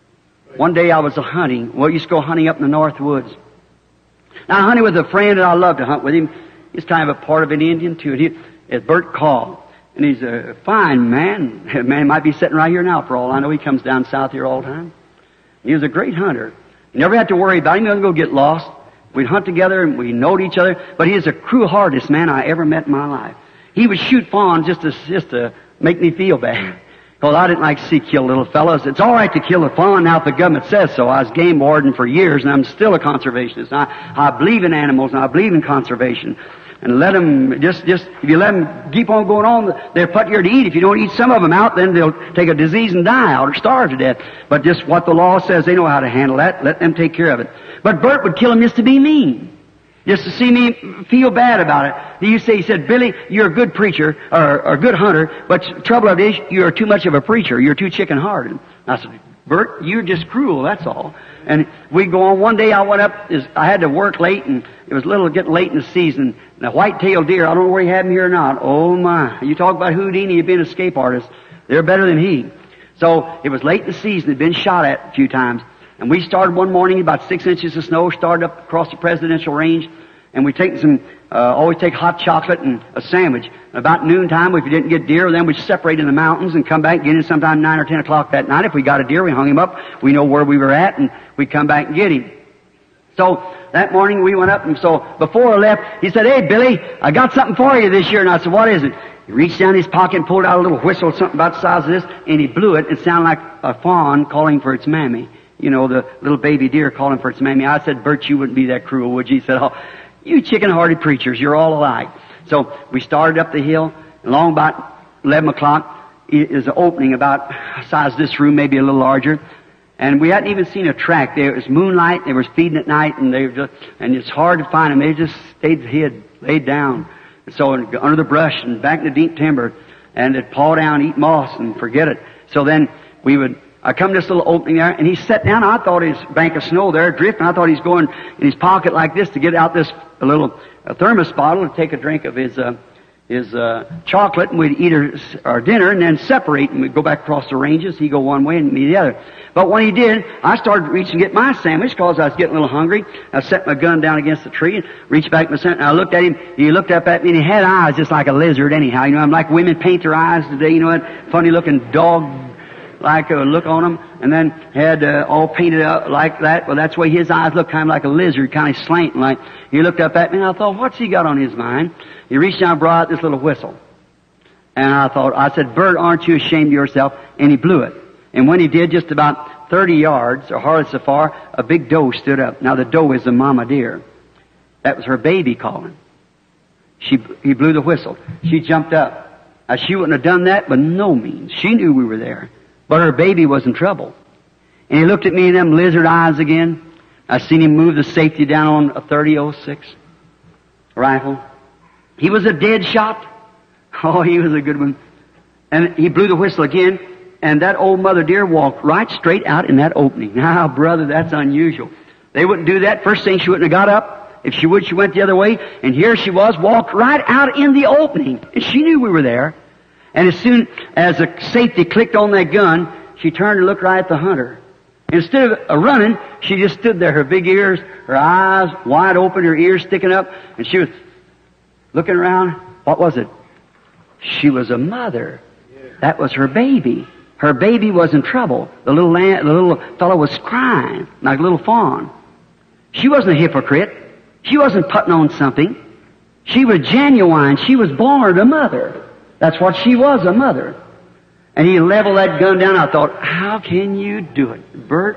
one day I was hunting. Well, I used to go hunting up in the North Woods. Now I hunted with a friend, and I loved to hunt with him. He's kind of a part of an Indian, too. He, it's Bert Call. And he's a fine man. Man might be sitting right here now for all I know. He comes down south here all the time. He was a great hunter. You never had to worry about him. He doesn't go get lost. We'd hunt together and we knowed each other. But he is the cruel-heartedest man I ever met in my life. He would shoot fawns just to, just to make me feel bad. Because I didn't like to see kill little fellows. It's all right to kill a fawn now if the government says so. I was game warden for years, and I'm still a conservationist. I, I believe in animals, and I believe in conservation. And let them, just, just, if you let them keep on going on, they're put here to eat. If you don't eat some of them out, then they'll take a disease and die out or starve to death. But just what the law says, they know how to handle that. Let them take care of it. But Bert would kill him just to be mean. Just to see me feel bad about it. You say, he said, Billy, you're a good preacher, or, or a good hunter, but the trouble of it is, you're too much of a preacher. You're too chicken-hearted. I said, Bert, you're just cruel, that's all. And we go on. One day I went up, I had to work late, and it was a little getting late in the season. And a white-tailed deer, I don't know where he had him here or not. Oh my. You talk about Houdini, you've been an escape artist. They're better than he. So it was late in the season, had been shot at a few times. And we started one morning, about six inches of snow, started up across the presidential range, and we take some, uh, always take hot chocolate and a sandwich. And about noontime, if we didn't get deer, then we'd separate in the mountains and come back and get in sometime nine or ten o'clock that night. If we got a deer, we hung him up. We know where we were at, and we'd come back and get him. So that morning we went up, and so before I left, he said, hey, Billy, I got something for you this year. And I said, what is it? He reached down his pocket and pulled out a little whistle, something about the size of this, and he blew it. It sounded like a fawn calling for its mammy. You know, the little baby deer calling for its mammy. I said, Bert, you wouldn't be that cruel, would you? He said, oh, you chicken-hearted preachers, you're all alike. So we started up the hill, and along about eleven o'clock is an opening about the size of this room, maybe a little larger. And we hadn't even seen a track there. It was moonlight, they were feeding at night, and they were just, and it's hard to find them. They just stayed hid, laid down. And so under the brush and back in the deep timber, and they'd paw down, eat moss, and forget it. So then we would, I come to this little opening there, and he sat down. I thought his bank of snow there drifting. I thought he's going in his pocket like this to get out this a little a thermos bottle and take a drink of his uh, his uh, chocolate, and we'd eat our, our dinner and then separate, and we'd go back across the ranges. He'd go one way and me the other. But when he did, I started to reach and get my sandwich because I was getting a little hungry. I set my gun down against the tree and reached back my sandwich, and I looked at him. He looked up at me, and he had eyes just like a lizard anyhow. You know, I'm like women paint their eyes today, you know, that funny-looking dog like a look on him, and then had uh, all painted up like that. Well, that's the way his eyes looked, kind of like a lizard, kind of slanting like. He looked up at me, and I thought, what's he got on his mind? He reached down and brought out this little whistle. And I thought, I said, Bert, aren't you ashamed of yourself? And he blew it. And when he did, just about thirty yards, or hardly so far, a big doe stood up. Now, the doe is a mama deer. That was her baby calling. She, he blew the whistle. She jumped up. Now, she wouldn't have done that by no means. She knew we were there. But her baby was in trouble. And he looked at me in them lizard eyes again. I seen him move the safety down on a thirty oh six rifle. He was a dead shot. Oh, he was a good one. And he blew the whistle again, and that old mother deer walked right straight out in that opening. Now, brother, that's unusual. They wouldn't do that. First thing, she wouldn't have got up. If she would, she went the other way. And here she was, walked right out in the opening. And she knew we were there. And as soon as the safety clicked on that gun, she turned and looked right at the hunter. Instead of uh, running, she just stood there, her big ears, her eyes wide open, her ears sticking up, and she was looking around. What was it? She was a mother. That was her baby. Her baby was in trouble. The little lamb, the little fellow was crying like a little fawn. She wasn't a hypocrite. She wasn't putting on something. She was genuine. She was born a mother. That's what she was, a mother. And he leveled that gun down. I thought, how can you do it, Bert?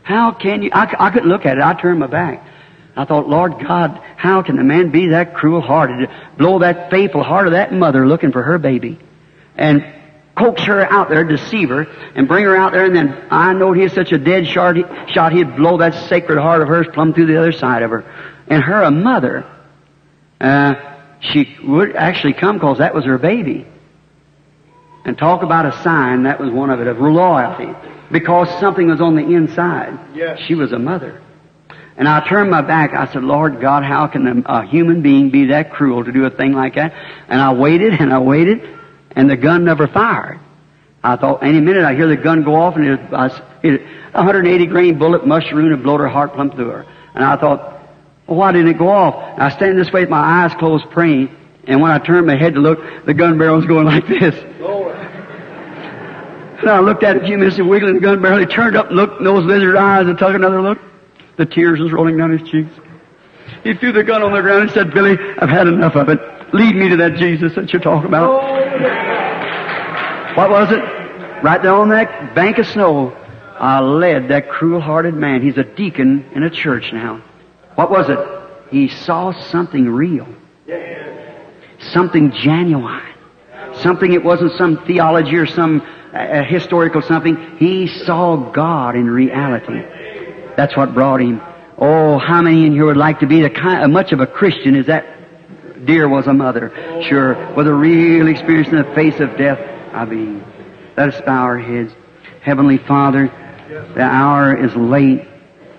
How can you? I, I couldn't look at it. I turned my back. I thought, Lord God, how can a man be that cruel-hearted, blow that faithful heart of that mother looking for her baby, and coax her out there, deceive her, and bring her out there, and then I know he's such a dead shot, shot he'd blow that sacred heart of hers plumb through the other side of her. And her, a mother, uh, she would actually come because that was her baby. And talk about a sign, that was one of it, of loyalty. Because something was on the inside. Yes. She was a mother. And I turned my back. I said, Lord God, how can a, a human being be that cruel to do a thing like that? And I waited and I waited, and the gun never fired. I thought, any minute I hear the gun go off, and it, I, it, a one hundred eighty grain bullet mushroom and blowed her heart plumb through her. And I thought, well, why didn't it go off? And I was standing this way with my eyes closed praying, and when I turned my head to look, the gun barrel was going like this. Lord. And I looked at it a few minutes and wiggling the gun barrel. He turned up and looked in those lizard eyes and took another look. The tears was rolling down his cheeks. He threw the gun on the ground and said, Billy, I've had enough of it. Lead me to that Jesus that you're talking about. What was it? Right there on that bank of snow, I led that cruel-hearted man. He's a deacon in a church now. What was it? He saw something real. Something genuine. Something, it wasn't some theology or some uh, historical something. He saw God in reality. That's what brought him. Oh, how many in here would like to be the kind, uh, much of a Christian as that dear was a mother? Sure, with a real experience in the face of death. I mean, let us bow our heads. Heavenly Father, the hour is late.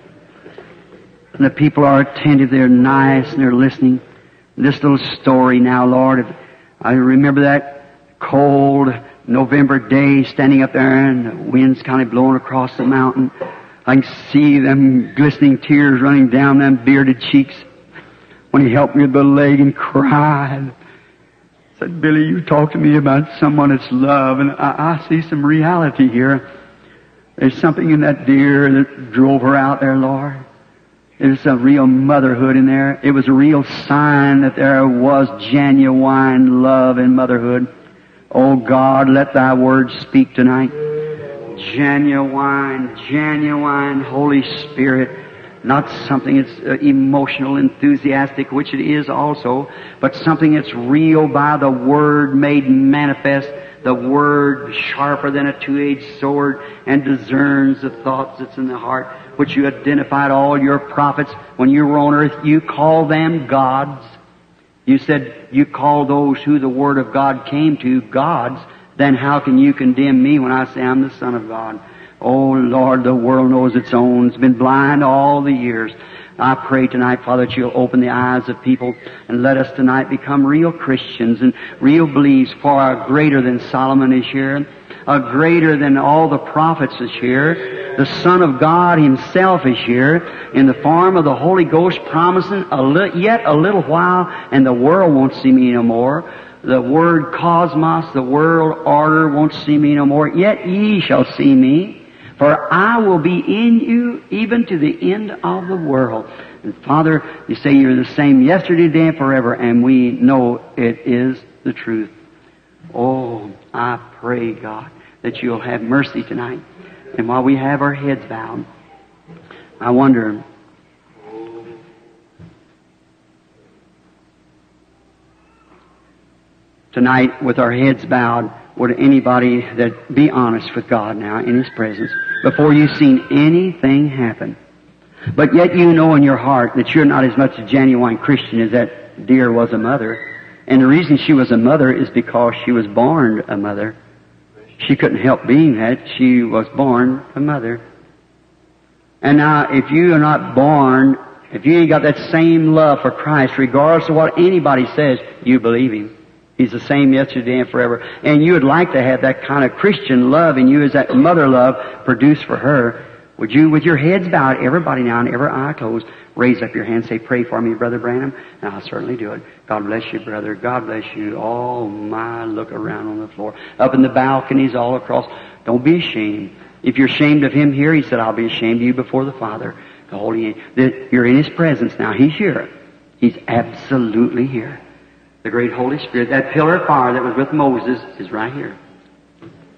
And the people are attentive, they're nice, and they're listening. This little story now, Lord, I remember that cold November day standing up there and the wind's kind of blowing across the mountain. I can see them glistening tears running down them bearded cheeks when he helped me with the leg and cried. Said, Billy, you talk to me about someone that's love, and I, I see some reality here. There's something in that deer that drove her out there, Lord. There's a real motherhood in there. It was a real sign that there was genuine love in motherhood. Oh God, let Thy Word speak tonight. Genuine, genuine Holy Spirit. Not something that's uh, emotional, enthusiastic, which it is also, but something that's real by the Word made manifest. The Word sharper than a two-edged sword and discerns the thoughts that's in the heart, which you identified all your prophets. When you were on earth, you called them gods. You said you call those who the Word of God came to gods. Then how can you condemn me when I say I'm the Son of God? Oh, Lord, the world knows its own. It's been blind all the years. I pray tonight, Father, that You'll open the eyes of people and let us tonight become real Christians and real beliefs, for a greater than Solomon is here, a greater than all the prophets is here. The Son of God Himself is here in the form of the Holy Ghost, promising a li- yet a little while, and the world won't see me no more. The word cosmos, the world order won't see me no more. Yet ye shall see me. For I will be in you even to the end of the world. And Father, You say You're the same yesterday, today, and forever, and we know it is the truth. Oh, I pray, God, that You'll have mercy tonight. And while we have our heads bowed, I wonder, tonight with our heads bowed, would anybody that be honest with God now in His presence before you've seen anything happen? But yet you know in your heart that you're not as much a genuine Christian as that dear was a mother. And the reason she was a mother is because she was born a mother. She couldn't help being that. She was born a mother. And now if you are not born, if you ain't got that same love for Christ, regardless of what anybody says, you believe Him. He's the same yesterday and forever. And you would like to have that kind of Christian love in you as that mother love produced for her. Would you, with your heads bowed, everybody now and every eye closed, raise up your hand and say, pray for me, Brother Branham? And I'll certainly do it. God bless you, brother. God bless you. Oh, my, look around on the floor. Up in the balconies all across. Don't be ashamed. If you're ashamed of him here, He said, I'll be ashamed of you before the Father. The Holy, you're in His presence now. He's here. He's absolutely here. The great Holy Spirit, that pillar of fire that was with Moses, is right here.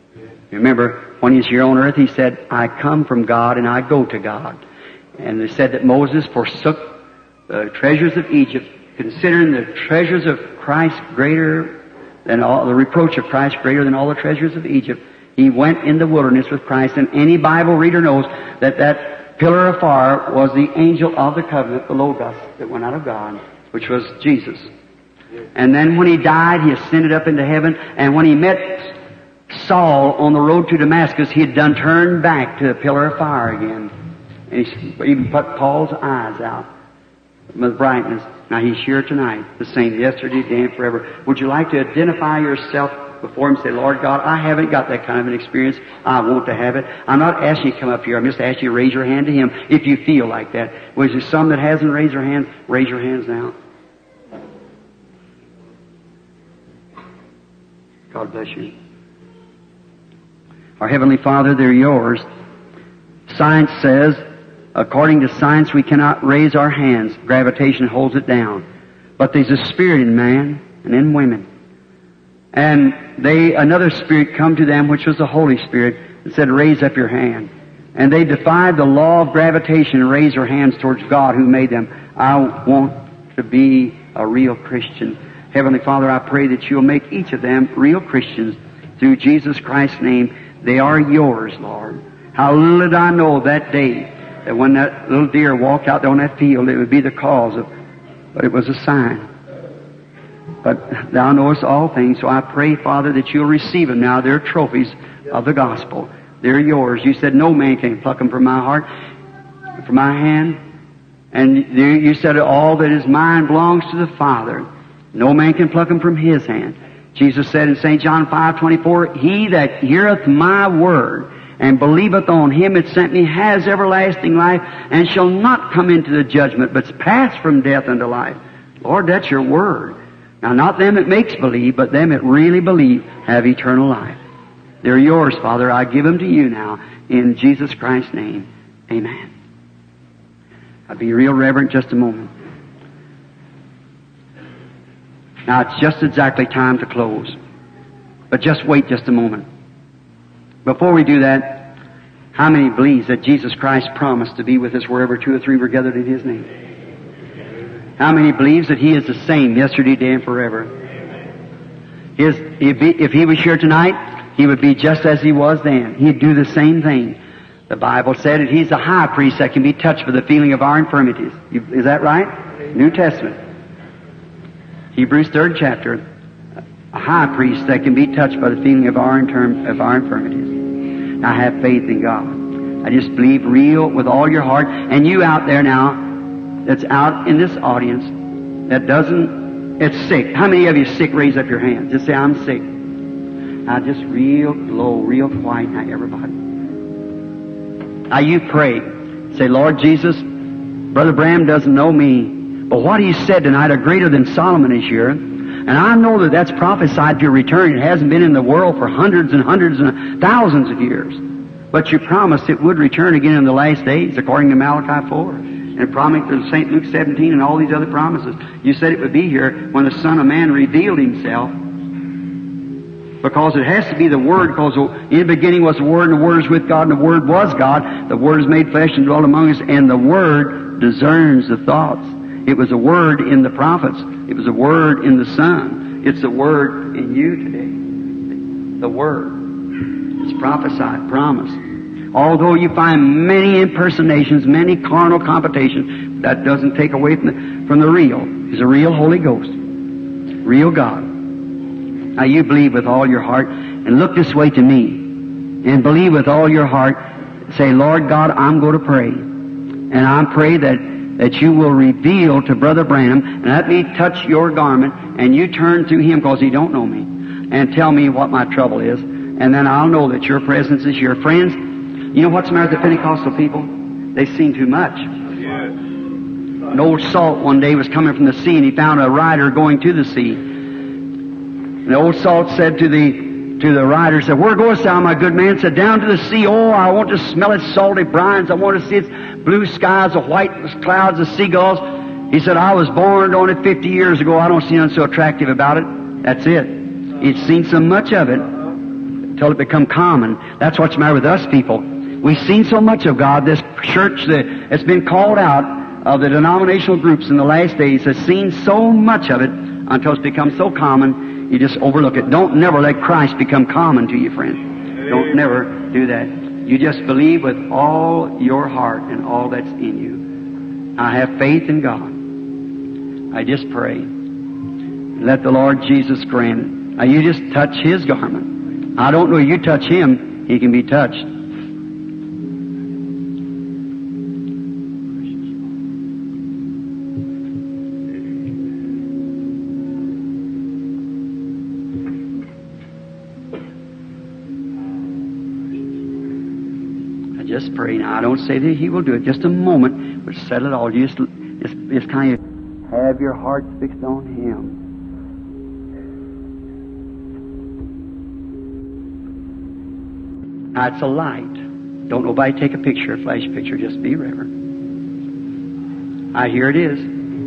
Remember, when he was here on earth, he said, I come from God and I go to God. And they said that Moses forsook the treasures of Egypt, considering the treasures of Christ greater than all, the reproach of Christ greater than all the treasures of Egypt. He went in the wilderness with Christ, and any Bible reader knows that that pillar of fire was the angel of the covenant, the Logos, that went out of God, which was Jesus. And then when he died, he ascended up into heaven, and when he met Saul on the road to Damascus, he had done turned back to the pillar of fire again. And he even put Paul's eyes out with brightness. Now he's here tonight, the same yesterday, today, and forever. Would you like to identify yourself before him and say, Lord God, I haven't got that kind of an experience. I want to have it. I'm not asking you to come up here. I'm just asking you to raise your hand to him if you feel like that. Was there some that hasn't raised their hands? Raise your hands now. God bless you. Our Heavenly Father, they're yours. Science says, according to science, we cannot raise our hands. Gravitation holds it down. But there's a spirit in man and in women. And they, another spirit come to them, which was the Holy Spirit, and said, raise up your hand. And they defied the law of gravitation and raised their hands towards God who made them. I want to be a real Christian. Heavenly Father, I pray that you'll make each of them real Christians through Jesus Christ's name. They are yours, Lord. How little did I know that day that when that little deer walked out there on that field, it would be the cause of, but it was a sign. But thou knowest all things, so I pray, Father, that you'll receive them now. They're trophies of the gospel. They're yours. You said no man can pluck them from my heart, from my hand. And you said all that is mine belongs to the Father. No man can pluck them from his hand. Jesus said in Saint John five twenty-four, he that heareth my word and believeth on him that sent me has everlasting life and shall not come into the judgment, but is passed from death unto life. Lord, that's your word. Now, not them that makes believe, but them that really believe have eternal life. They're yours, Father. I give them to you now in Jesus Christ's name. Amen. I'll be real reverent just a moment. Now, it's just exactly time to close. But just wait just a moment. Before we do that, how many believes that Jesus Christ promised to be with us wherever two or three were gathered in his name? How many believes that he is the same yesterday, today, and forever? His, if he was here tonight, he would be just as he was then. He'd do the same thing. The Bible said that he's the high priest that can be touched with the feeling of our infirmities. Is that right? New Testament. Hebrews third chapter. A high priest that can be touched by the feeling of our, interm- of our infirmities. I have faith in God. I just believe real with all your heart. And you out there now, that's out in this audience, that doesn't, it's sick. How many of you sick? Raise up your hands. Just say, I'm sick. Now just real low, real quiet now, everybody. Now you pray. Say, Lord Jesus, Brother Branham doesn't know me, but what he said tonight are greater than Solomon is here. And I know that that's prophesied to your return. It hasn't been in the world for hundreds and hundreds and thousands of years. But you promised it would return again in the last days, according to Malachi four. And promised to Saint Luke seventeen and all these other promises. You said it would be here when the Son of Man revealed himself. Because it has to be the Word, because in the beginning was the Word, and the Word is with God, and the Word was God. The Word is made flesh and dwelt among us, and the Word discerns the thoughts. It was a Word in the prophets. It was a Word in the Son. It's a Word in you today. The Word. It's prophesied, promised. Although you find many impersonations, many carnal competitions, that doesn't take away from the, from the real. He's a real Holy Ghost. Real God. Now you believe with all your heart, and look this way to me, and believe with all your heart. Say, Lord God, I'm going to pray. And I pray that that you will reveal to Brother Branham, and let me touch your garment, and you turn through him, because he don't know me, and tell me what my trouble is, and then I'll know that your presence is here. Friends, you know what's the matter with the Pentecostal people? They've seen too much. An old salt one day was coming from the sea, and he found a rider going to the sea. And the old salt said to the to the rider, said, where goest thou, my good man? Said, down to the sea. Oh, I want to smell its salty brines. I want to see its blue skies, the white clouds, the seagulls. He said, I was born on it fifty years ago. I don't see nothing so attractive about it. That's it. He'd seen so much of it until it become common. That's what's the matter with us people. We've seen so much of God. This church that has been called out of the denominational groups in the last days has seen so much of it until it's become so common, you just overlook it. Don't never let Christ become common to you, friend. Don't never do that. You just believe with all your heart and all that's in you. I have faith in God. I just pray. Let the Lord Jesus grant it. Now you just touch His garment. I don't know, you touch Him, He can be touched. I just pray. Now I don't say that He will do it. Just a moment, but settle it all. You just, just, just kind of have your heart fixed on Him. Now, it's a light. Don't nobody take a picture, a flash picture. Just be reverent. I here it is.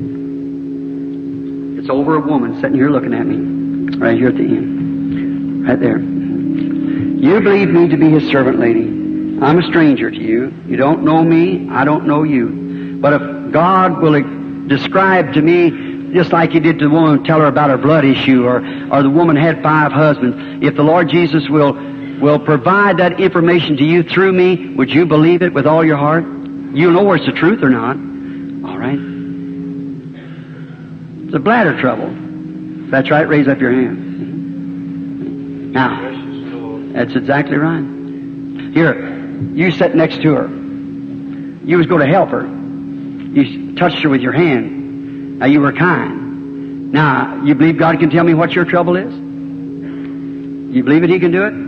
It's over a woman sitting here looking at me. Right here at the end. Right there. You believe me to be His servant, lady. I'm a stranger to you. You don't know me. I don't know you. But if God will describe to me, just like He did to the woman, tell her about her blood issue, or, or the woman had five husbands, if the Lord Jesus will will provide that information to you through me, would you believe it with all your heart? You'll know whether it's the truth or not. All right? It's a bladder trouble. If that's right, raise up your hand. Now, that's exactly right. Here, you sat next to her. You was going to help her. You touched her with your hand. Now, you were kind. Now, you believe God can tell me what your trouble is? You believe that He can do it?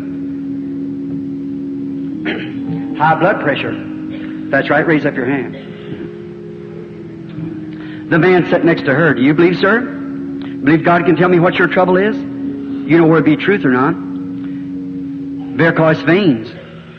High blood pressure. That's right, raise up your hand. The man sat next to her. Do you believe, sir? Believe God can tell me what your trouble is? You know whether it be truth or not. Varicose veins.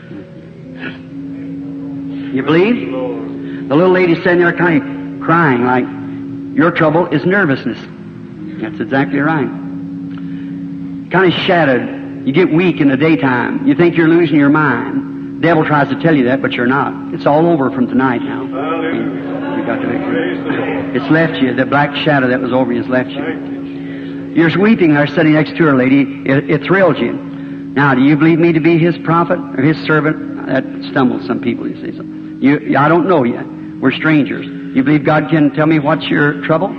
You believe? The little lady sitting there kind of crying like, your trouble is nervousness. That's exactly right. Kind of shattered. You get weak in the daytime. You think you're losing your mind. The devil tries to tell you that, but you're not. It's all over from tonight now. You got the victory. It's left you. The black shadow that was over you has left you. You're weeping there sitting next to her, lady. It, it thrills you. Now, do you believe me to be His prophet or His servant? That stumbles some people, you see. So you, I don't know yet. We're strangers. You believe God can tell me what's your trouble?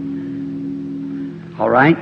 All right.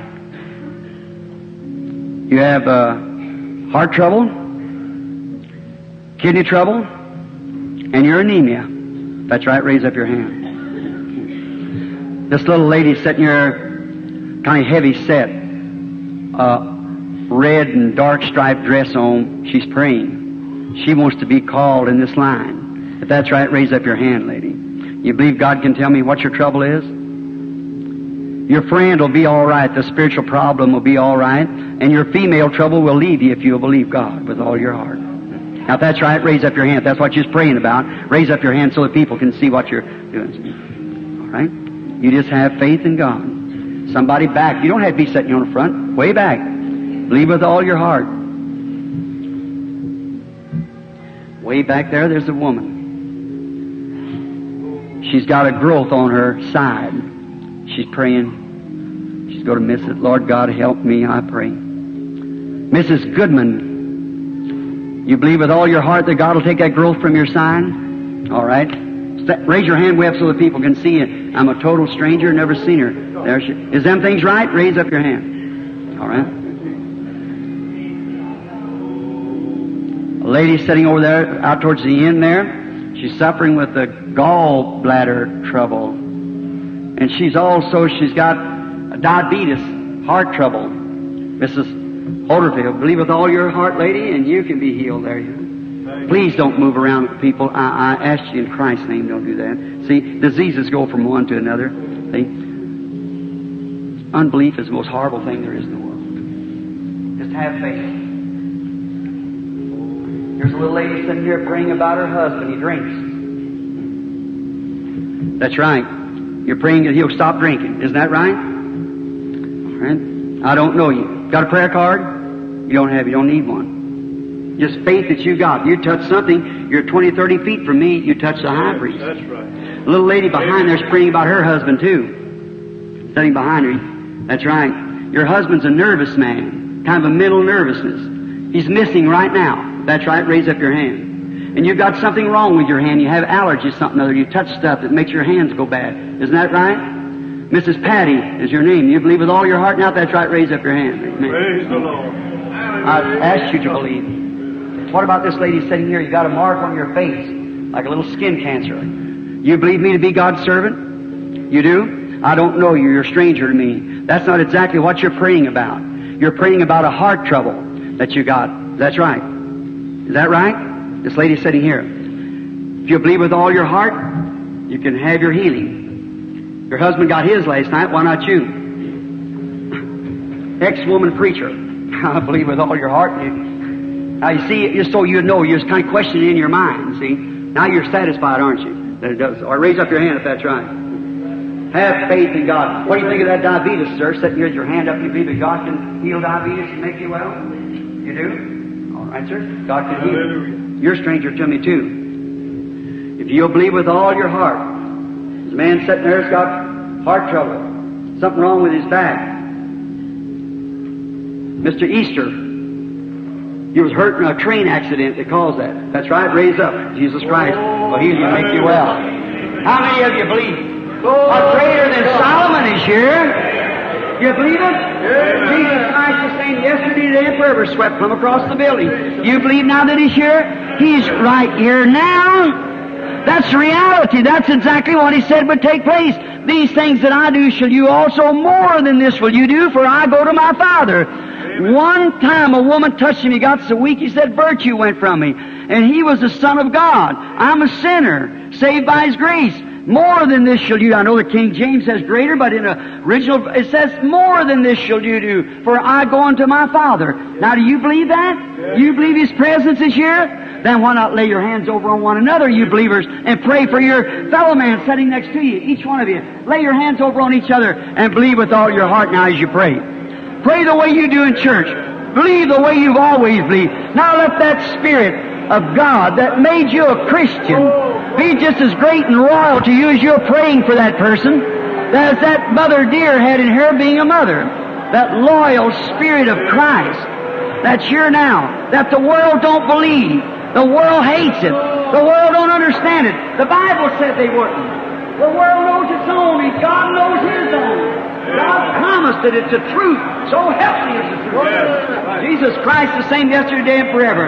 You have uh, heart trouble, kidney trouble, and your anemia. That's right, raise up your hand. This little lady sitting here, kind of heavy set, uh, red and dark striped dress on, she's praying. She wants to be called in this line. If that's right, raise up your hand, lady. You believe God can tell me what your trouble is? Your friend will be all right. The spiritual problem will be all right. And your female trouble will leave you if you'll believe God with all your heart. Now, if that's right, raise up your hand. If that's what you're praying about. Raise up your hand so that people can see what you're doing. All right? You just have faith in God. Somebody back. You don't have to be sitting on the front. Way back. Believe with all your heart. Way back there, there's a woman. She's got a growth on her side. She's praying. She's going to miss it. Lord God, help me, I pray. Missus Goodman, you believe with all your heart that God will take that growth from your side? All right. Raise your hand way up so that people can see you. I'm a total stranger, never seen her. There she is. Them things right? Raise up your hand. All right. A lady sitting over there, out towards the end there. She's suffering with the gallbladder trouble. And she's also, she's got diabetes, heart trouble. Missus Holderfield, believe with all your heart, lady, and you can be healed there. Please don't move around with people. I, I ask you in Christ's name, don't do that. See, diseases go from one to another. See? Unbelief is the most horrible thing there is in the world. Just have faith. There's a little lady sitting here praying about her husband. He drinks. That's right. You're praying that he'll stop drinking. Isn't that right? All right. I don't know you. Got a prayer card? You don't have. You don't need one. Just faith that you got. You touch something, you're twenty, thirty feet from me, you touch the high priest. That's right. A little lady behind there's praying about her husband too. Sitting behind her. That's right. Your husband's a nervous man. Kind of a mental nervousness. He's missing right now. That's right. Raise up your hand. And you've got something wrong with your hand. You have allergies, something or other. You touch stuff that makes your hands go bad. Isn't that right? Missus Patty is your name. You believe with all your heart now? That's right. Raise up your hand. Amen. Praise the Lord. I asked you to believe. What about this lady sitting here? You got a mark on your face, like a little skin cancer. You believe me to be God's servant? You do? I don't know you. You're a stranger to me. That's not exactly what you're praying about. You're praying about a heart trouble that you got. That's right. Is that right? This lady sitting here. If you believe with all your heart, you can have your healing. Your husband got his last night. Why not you? Ex-woman preacher. I believe with all your heart. You, now you see, just so you know, you're kind of questioning in your mind. See, now you're satisfied, aren't you? That it does. Or raise up your hand if that's right. Have faith in God. What do you think of that diabetes, sir? Sitting here with your hand up, you believe that God can heal diabetes and make you well? You do? All right, sir. God can heal. You're a stranger to me too. If you'll believe with all your heart, there's a man sitting there has got heart trouble, something wrong with his back. Mister Easter, he was hurt in a train accident that caused that. That's right. Raise up. Jesus Christ will heal you and make you well. How many of you believe? A greater than Solomon is here. You believe it? Jesus Christ the same yesterday, today, and forever swept from across the building. You believe now that He's here? He's right here now. That's reality. That's exactly what He said would take place. These things that I do shall you also, more than this will you do, for I go to my Father. One time a woman touched Him, he got so weak, he said, virtue went from me. And He was the Son of God. I'm a sinner, saved by His grace. More than this shall you do. I know the King James says greater, but in the original it says more than this shall you do, for I go unto my Father. Now do you believe that? Yes. You believe His presence is here? Then why not lay your hands over on one another, you believers, and pray for your fellow man sitting next to you, each one of you. Lay your hands over on each other and believe with all your heart now as you pray. Pray the way you do in church. Believe the way you've always believed. Now let that Spirit of God that made you a Christian be just as great and royal to you as you're praying for that person, as that mother dear had in her being a mother. That loyal Spirit of Christ that's here now, that the world don't believe. The world hates it. The world don't understand it. The Bible said they wouldn't. The world knows its own, and God knows His own. God promised that it's the truth. So help me, it's the truth. Jesus Christ the same yesterday and forever.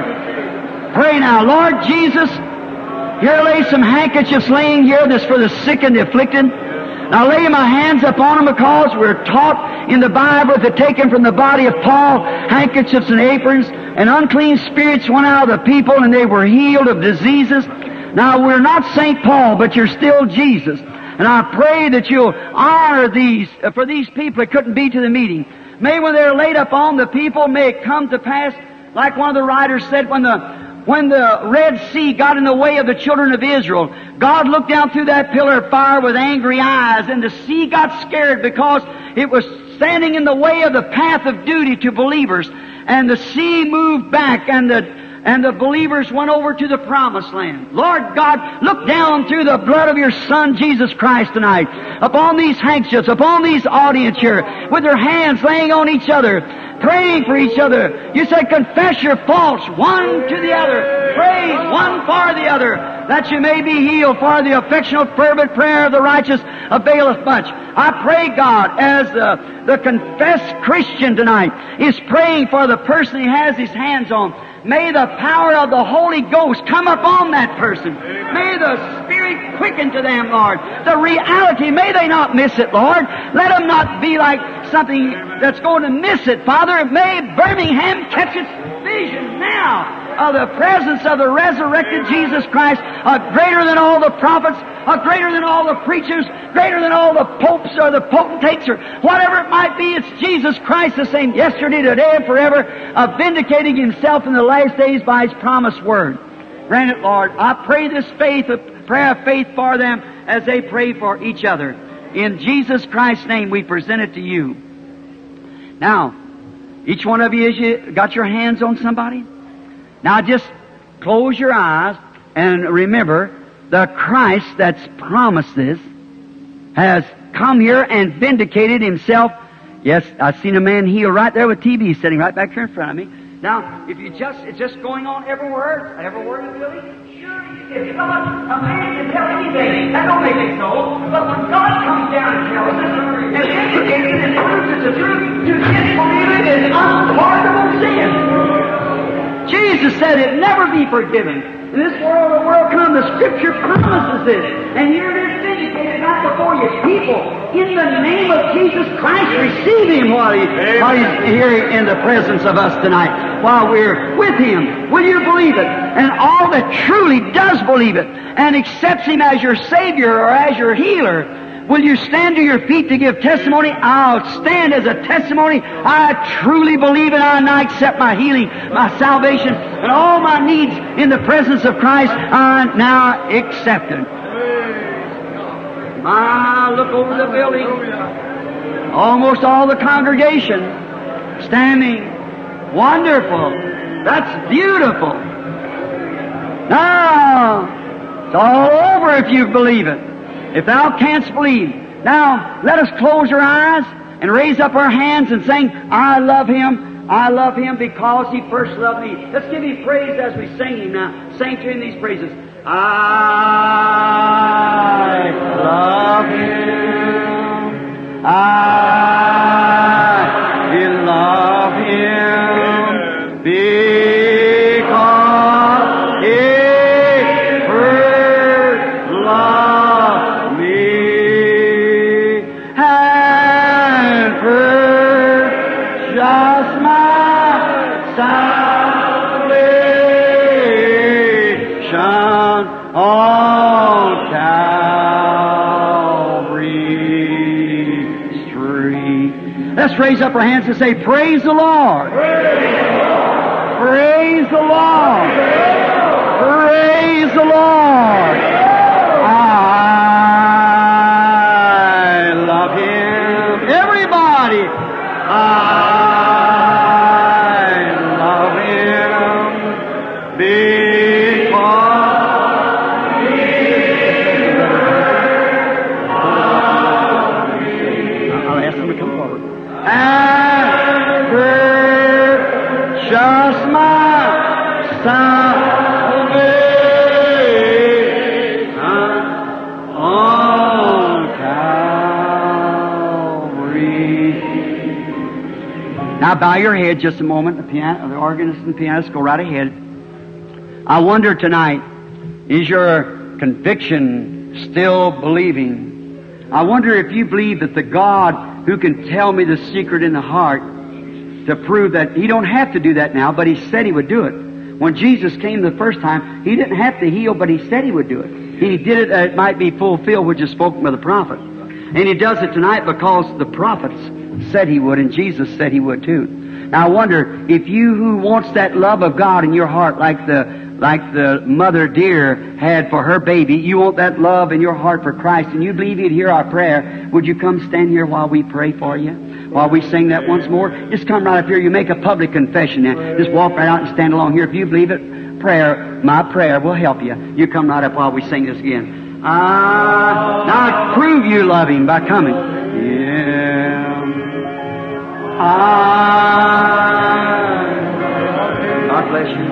Pray now, Lord Jesus, here lay some handkerchiefs laying here that's for the sick and the afflicted. Now lay my hands upon them because we're taught in the Bible if they're taken from the body of Paul, handkerchiefs and aprons, and unclean spirits went out of the people and they were healed of diseases. Now we're not Saint Paul, but you're still Jesus. And I pray that you'll honor these, uh, for these people that couldn't be to the meeting. May when they're laid upon the people, may it come to pass, like one of the writers said, when the When the Red Sea got in the way of the children of Israel, God looked down through that pillar of fire with angry eyes, and the sea got scared because it was standing in the way of the path of duty to believers. And the sea moved back, and the and the believers went over to the promised land. Lord God, look down through the blood of your Son, Jesus Christ, tonight, upon these handkerchiefs, upon these audience here, with their hands laying on each other, praying for each other. You said, confess your faults one to the other. Pray one for the other, that you may be healed. For the affectionate, fervent prayer of the righteous availeth much. I pray, God, as the, the confessed Christian tonight is praying for the person he has his hands on, may the power of the Holy Ghost come upon that person. May the Spirit quicken to them, Lord. The reality, may they not miss it, Lord. Let them not be like something that's going to miss it, Father. May Birmingham catch its vision now of the presence of the resurrected Jesus Christ, a greater than all the prophets, a greater than all the preachers, greater than all the popes or the potentates or whatever it might be. It's Jesus Christ the same yesterday, today, and forever, of vindicating Himself in the last days by His promised word. Grant it, Lord. I pray this faith, a prayer of faith for them as they pray for each other. In Jesus Christ's name we present it to you. Now, each one of you, as you got your hands on somebody, Now just close your eyes and remember the Christ that's promised this has come here and vindicated Himself. Yes, I've seen a man healed right there with T B sitting right back here in front of me. Now, if you just, it's just going on everywhere, everywhere you feel it. Sure, if God, a man can tell anything, that don't make it so. But when God comes down and tells us, and indicates it and proves it's the truth, to disbelieve it is unpardonable sin. Jesus said it never be forgiven. In this world, the world come, the Scripture promises it. And here it is vindicated right before you. People, in the name of Jesus Christ, receive Him while, he, while He's here in the presence of us tonight, while we're with Him. Will you believe it? And all that truly does believe it and accepts Him as your Savior or as your healer, will you stand to your feet to give testimony? I'll stand as a testimony. I truly believe it. I now accept my healing, my salvation, and all my needs in the presence of Christ. I now accept it. I look over the building. Almost all the congregation standing. Wonderful. That's beautiful. Now, it's all over if you believe it. If thou canst believe. Now, let us close our eyes and raise up our hands and sing, I love Him, I love Him because He first loved me. Let's give Him praise as we sing Him now. Sing to Him these praises. I love Him. I love Him because He first loved me and purchased my salvation on Calvary's tree. Let's raise up our hands and say, praise the Lord. Praise the Lord. Praise the Lord. I love Him. Everybody. I love Him because He I'll ask them to come forward. And purchased my salvation on Calvary. Now bow your head just a moment. The piano, the organist and the pianist, go right ahead. I wonder tonight, is your conviction still believing? I wonder if you believe that the God who can tell me the secret in the heart to prove that He don't have to do that now, but He said He would do it. When Jesus came the first time, He didn't have to heal, but He said He would do it. He did it that it might be fulfilled, which is spoken by the prophet. And He does it tonight because the prophets said He would, and Jesus said He would too. Now I wonder if you who wants that love of God in your heart like the like the mother deer had for her baby, you want that love in your heart for Christ, and you believe He'd hear our prayer, would you come stand here while we pray for you? While we sing that once more? Just come right up here. You make a public confession now. Just walk right out and stand along here. If you believe it, prayer, my prayer will help you. You come right up while we sing this again. Ah, now prove you love Him by coming. Yeah. Ah, God bless you.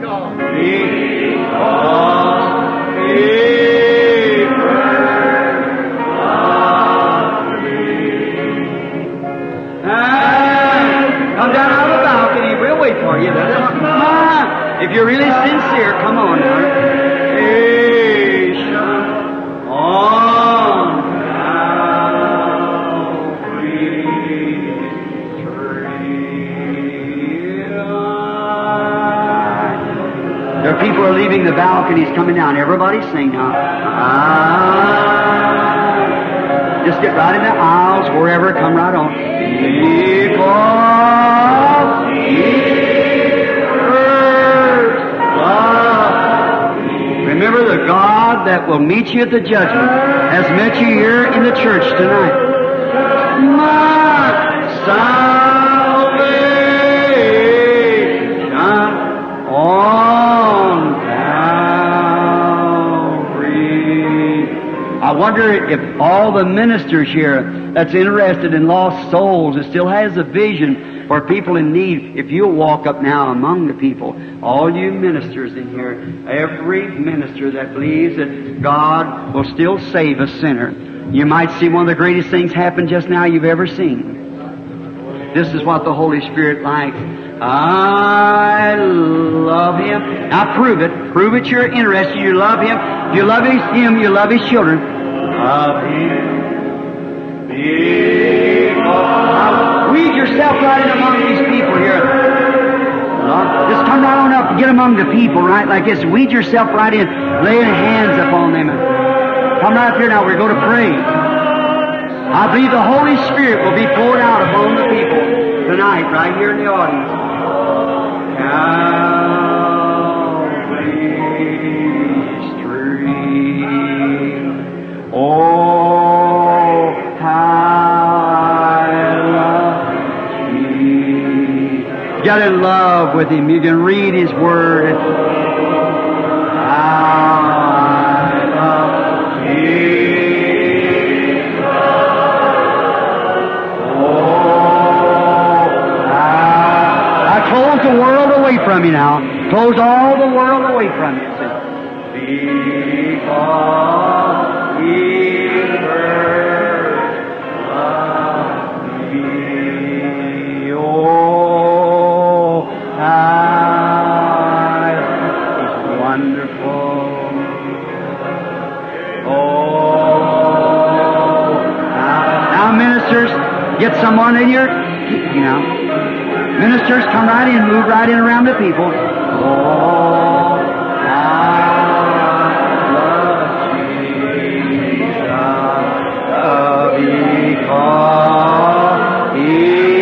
Because He first loved me. And come down out of the balcony. We'll wait for you. Come on. If you're really sincere, come on now. On Calvary's tree. There are people who are leaving the balconies coming down. Everybody sing now. Ah. Just get right in the aisles, wherever, come right on. Because He first loved me. Remember, the God that will meet you at the judgment has met you here in the church tonight. My salvation on wonder if all the ministers here that's interested in lost souls and still has a vision for people in need, if you'll walk up now among the people, all you ministers in here, every minister that believes that God will still save a sinner, you might see one of the greatest things happen just now you've ever seen. This is what the Holy Spirit likes. I love Him. Now prove it. Prove it you're interested. You love Him. You love His, Him. You love His children. Love Him. Now, weed yourself right in among these people here. Just come right on up and get among the people, right like this. Weed yourself right in. Laying hands upon them. Come right up here now. We're going to pray. I believe the Holy Spirit will be poured out upon the people tonight, right here in the audience. Calvary Stream. Oh, how I love Jesus. Get in love with Him. You can read His Word. How I love Jesus. Close the world away from you now. Close all the world away from you. Because He first loved me. Oh, how He's wonderful. Oh, now ministers, get someone in here, you know. Ministers, come right in, move right in around the people. Oh, I love Jesus, because He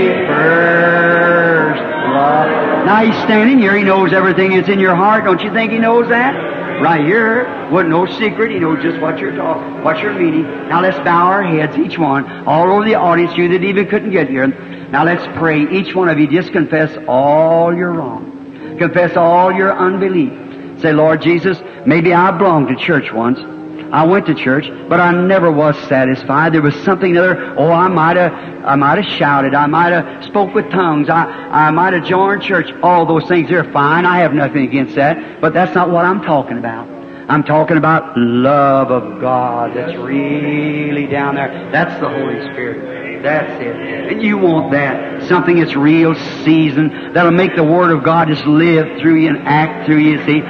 first loved. Now He's standing here. He knows everything that's in your heart. Don't you think He knows that? Right here, wasn't no secret. He knows just what you're talking, what you're meaning. Now let's bow our heads, each one, all over the audience, you that even couldn't get here. Now let's pray. Each one of you just confess all your wrong. Confess all your unbelief. Say, Lord Jesus, maybe I belonged to church once. I went to church, but I never was satisfied. There was something other. Oh, I might have, I might have shouted. I might have spoke with tongues. I, I might have joined church. All those things, they're fine. I have nothing against that. But that's not what I'm talking about. I'm talking about love of God that's really down there. That's the Holy Spirit. That's it. And you want that. Something that's real seasoned, that'll make the Word of God just live through you and act through you, see.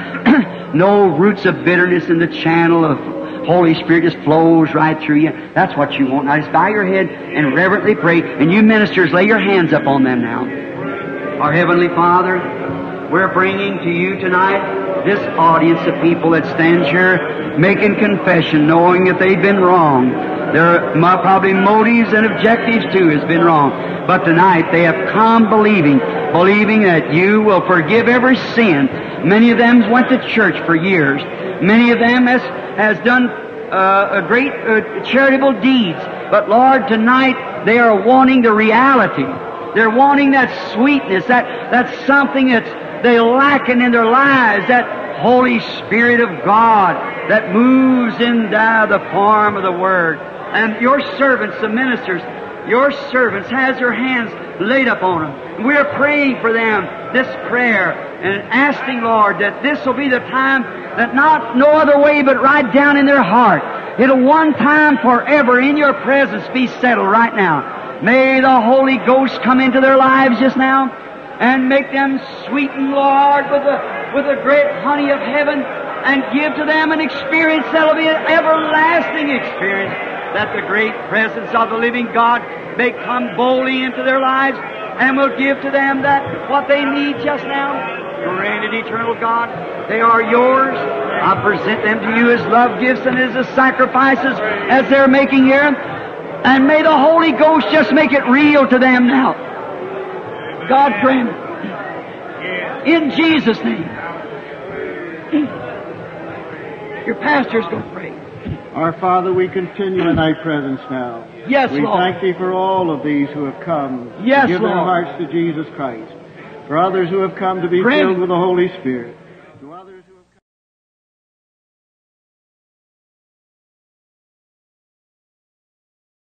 No roots of bitterness in the channel of Holy Spirit just flows right through you. That's what you want. Now just bow your head and reverently pray. And you ministers, lay your hands up on them now. Our Heavenly Father, we're bringing to you tonight this audience of people that stands here making confession, knowing that they've been wrong. Their probably motives and objectives too has been wrong. But tonight they have come believing, believing that you will forgive every sin. Many of them went to church for years. Many of them has, has done uh, a great uh, charitable deeds. But Lord, tonight they are wanting the reality. They're wanting that sweetness, that, that's something that's they lacking in their lives, that Holy Spirit of God that moves in uh, the form of the Word. And your servants, the ministers, your servants, has their hands laid upon them. We're praying for them this prayer and asking, Lord, that this will be the time that not no other way but right down in their heart. It'll one time forever in your presence be settled right now. May the Holy Ghost come into their lives just now and make them sweeten, Lord, with the, with the great honey of heaven, and give to them an experience that will be an everlasting experience, that the great presence of the living God may come boldly into their lives and will give to them that what they need just now. Granted, eternal God, they are yours. I present them to you as love gifts and as the sacrifices as they're making here. And may the Holy Ghost just make it real to them now. God grant it. In Jesus' name. Your pastor's going to pray. Our Father, we continue in Thy presence now. Yes, we Lord. We thank Thee for all of these who have come yes, to give Lord. their hearts to Jesus Christ. For others who have come to be Grant filled with the Holy Spirit.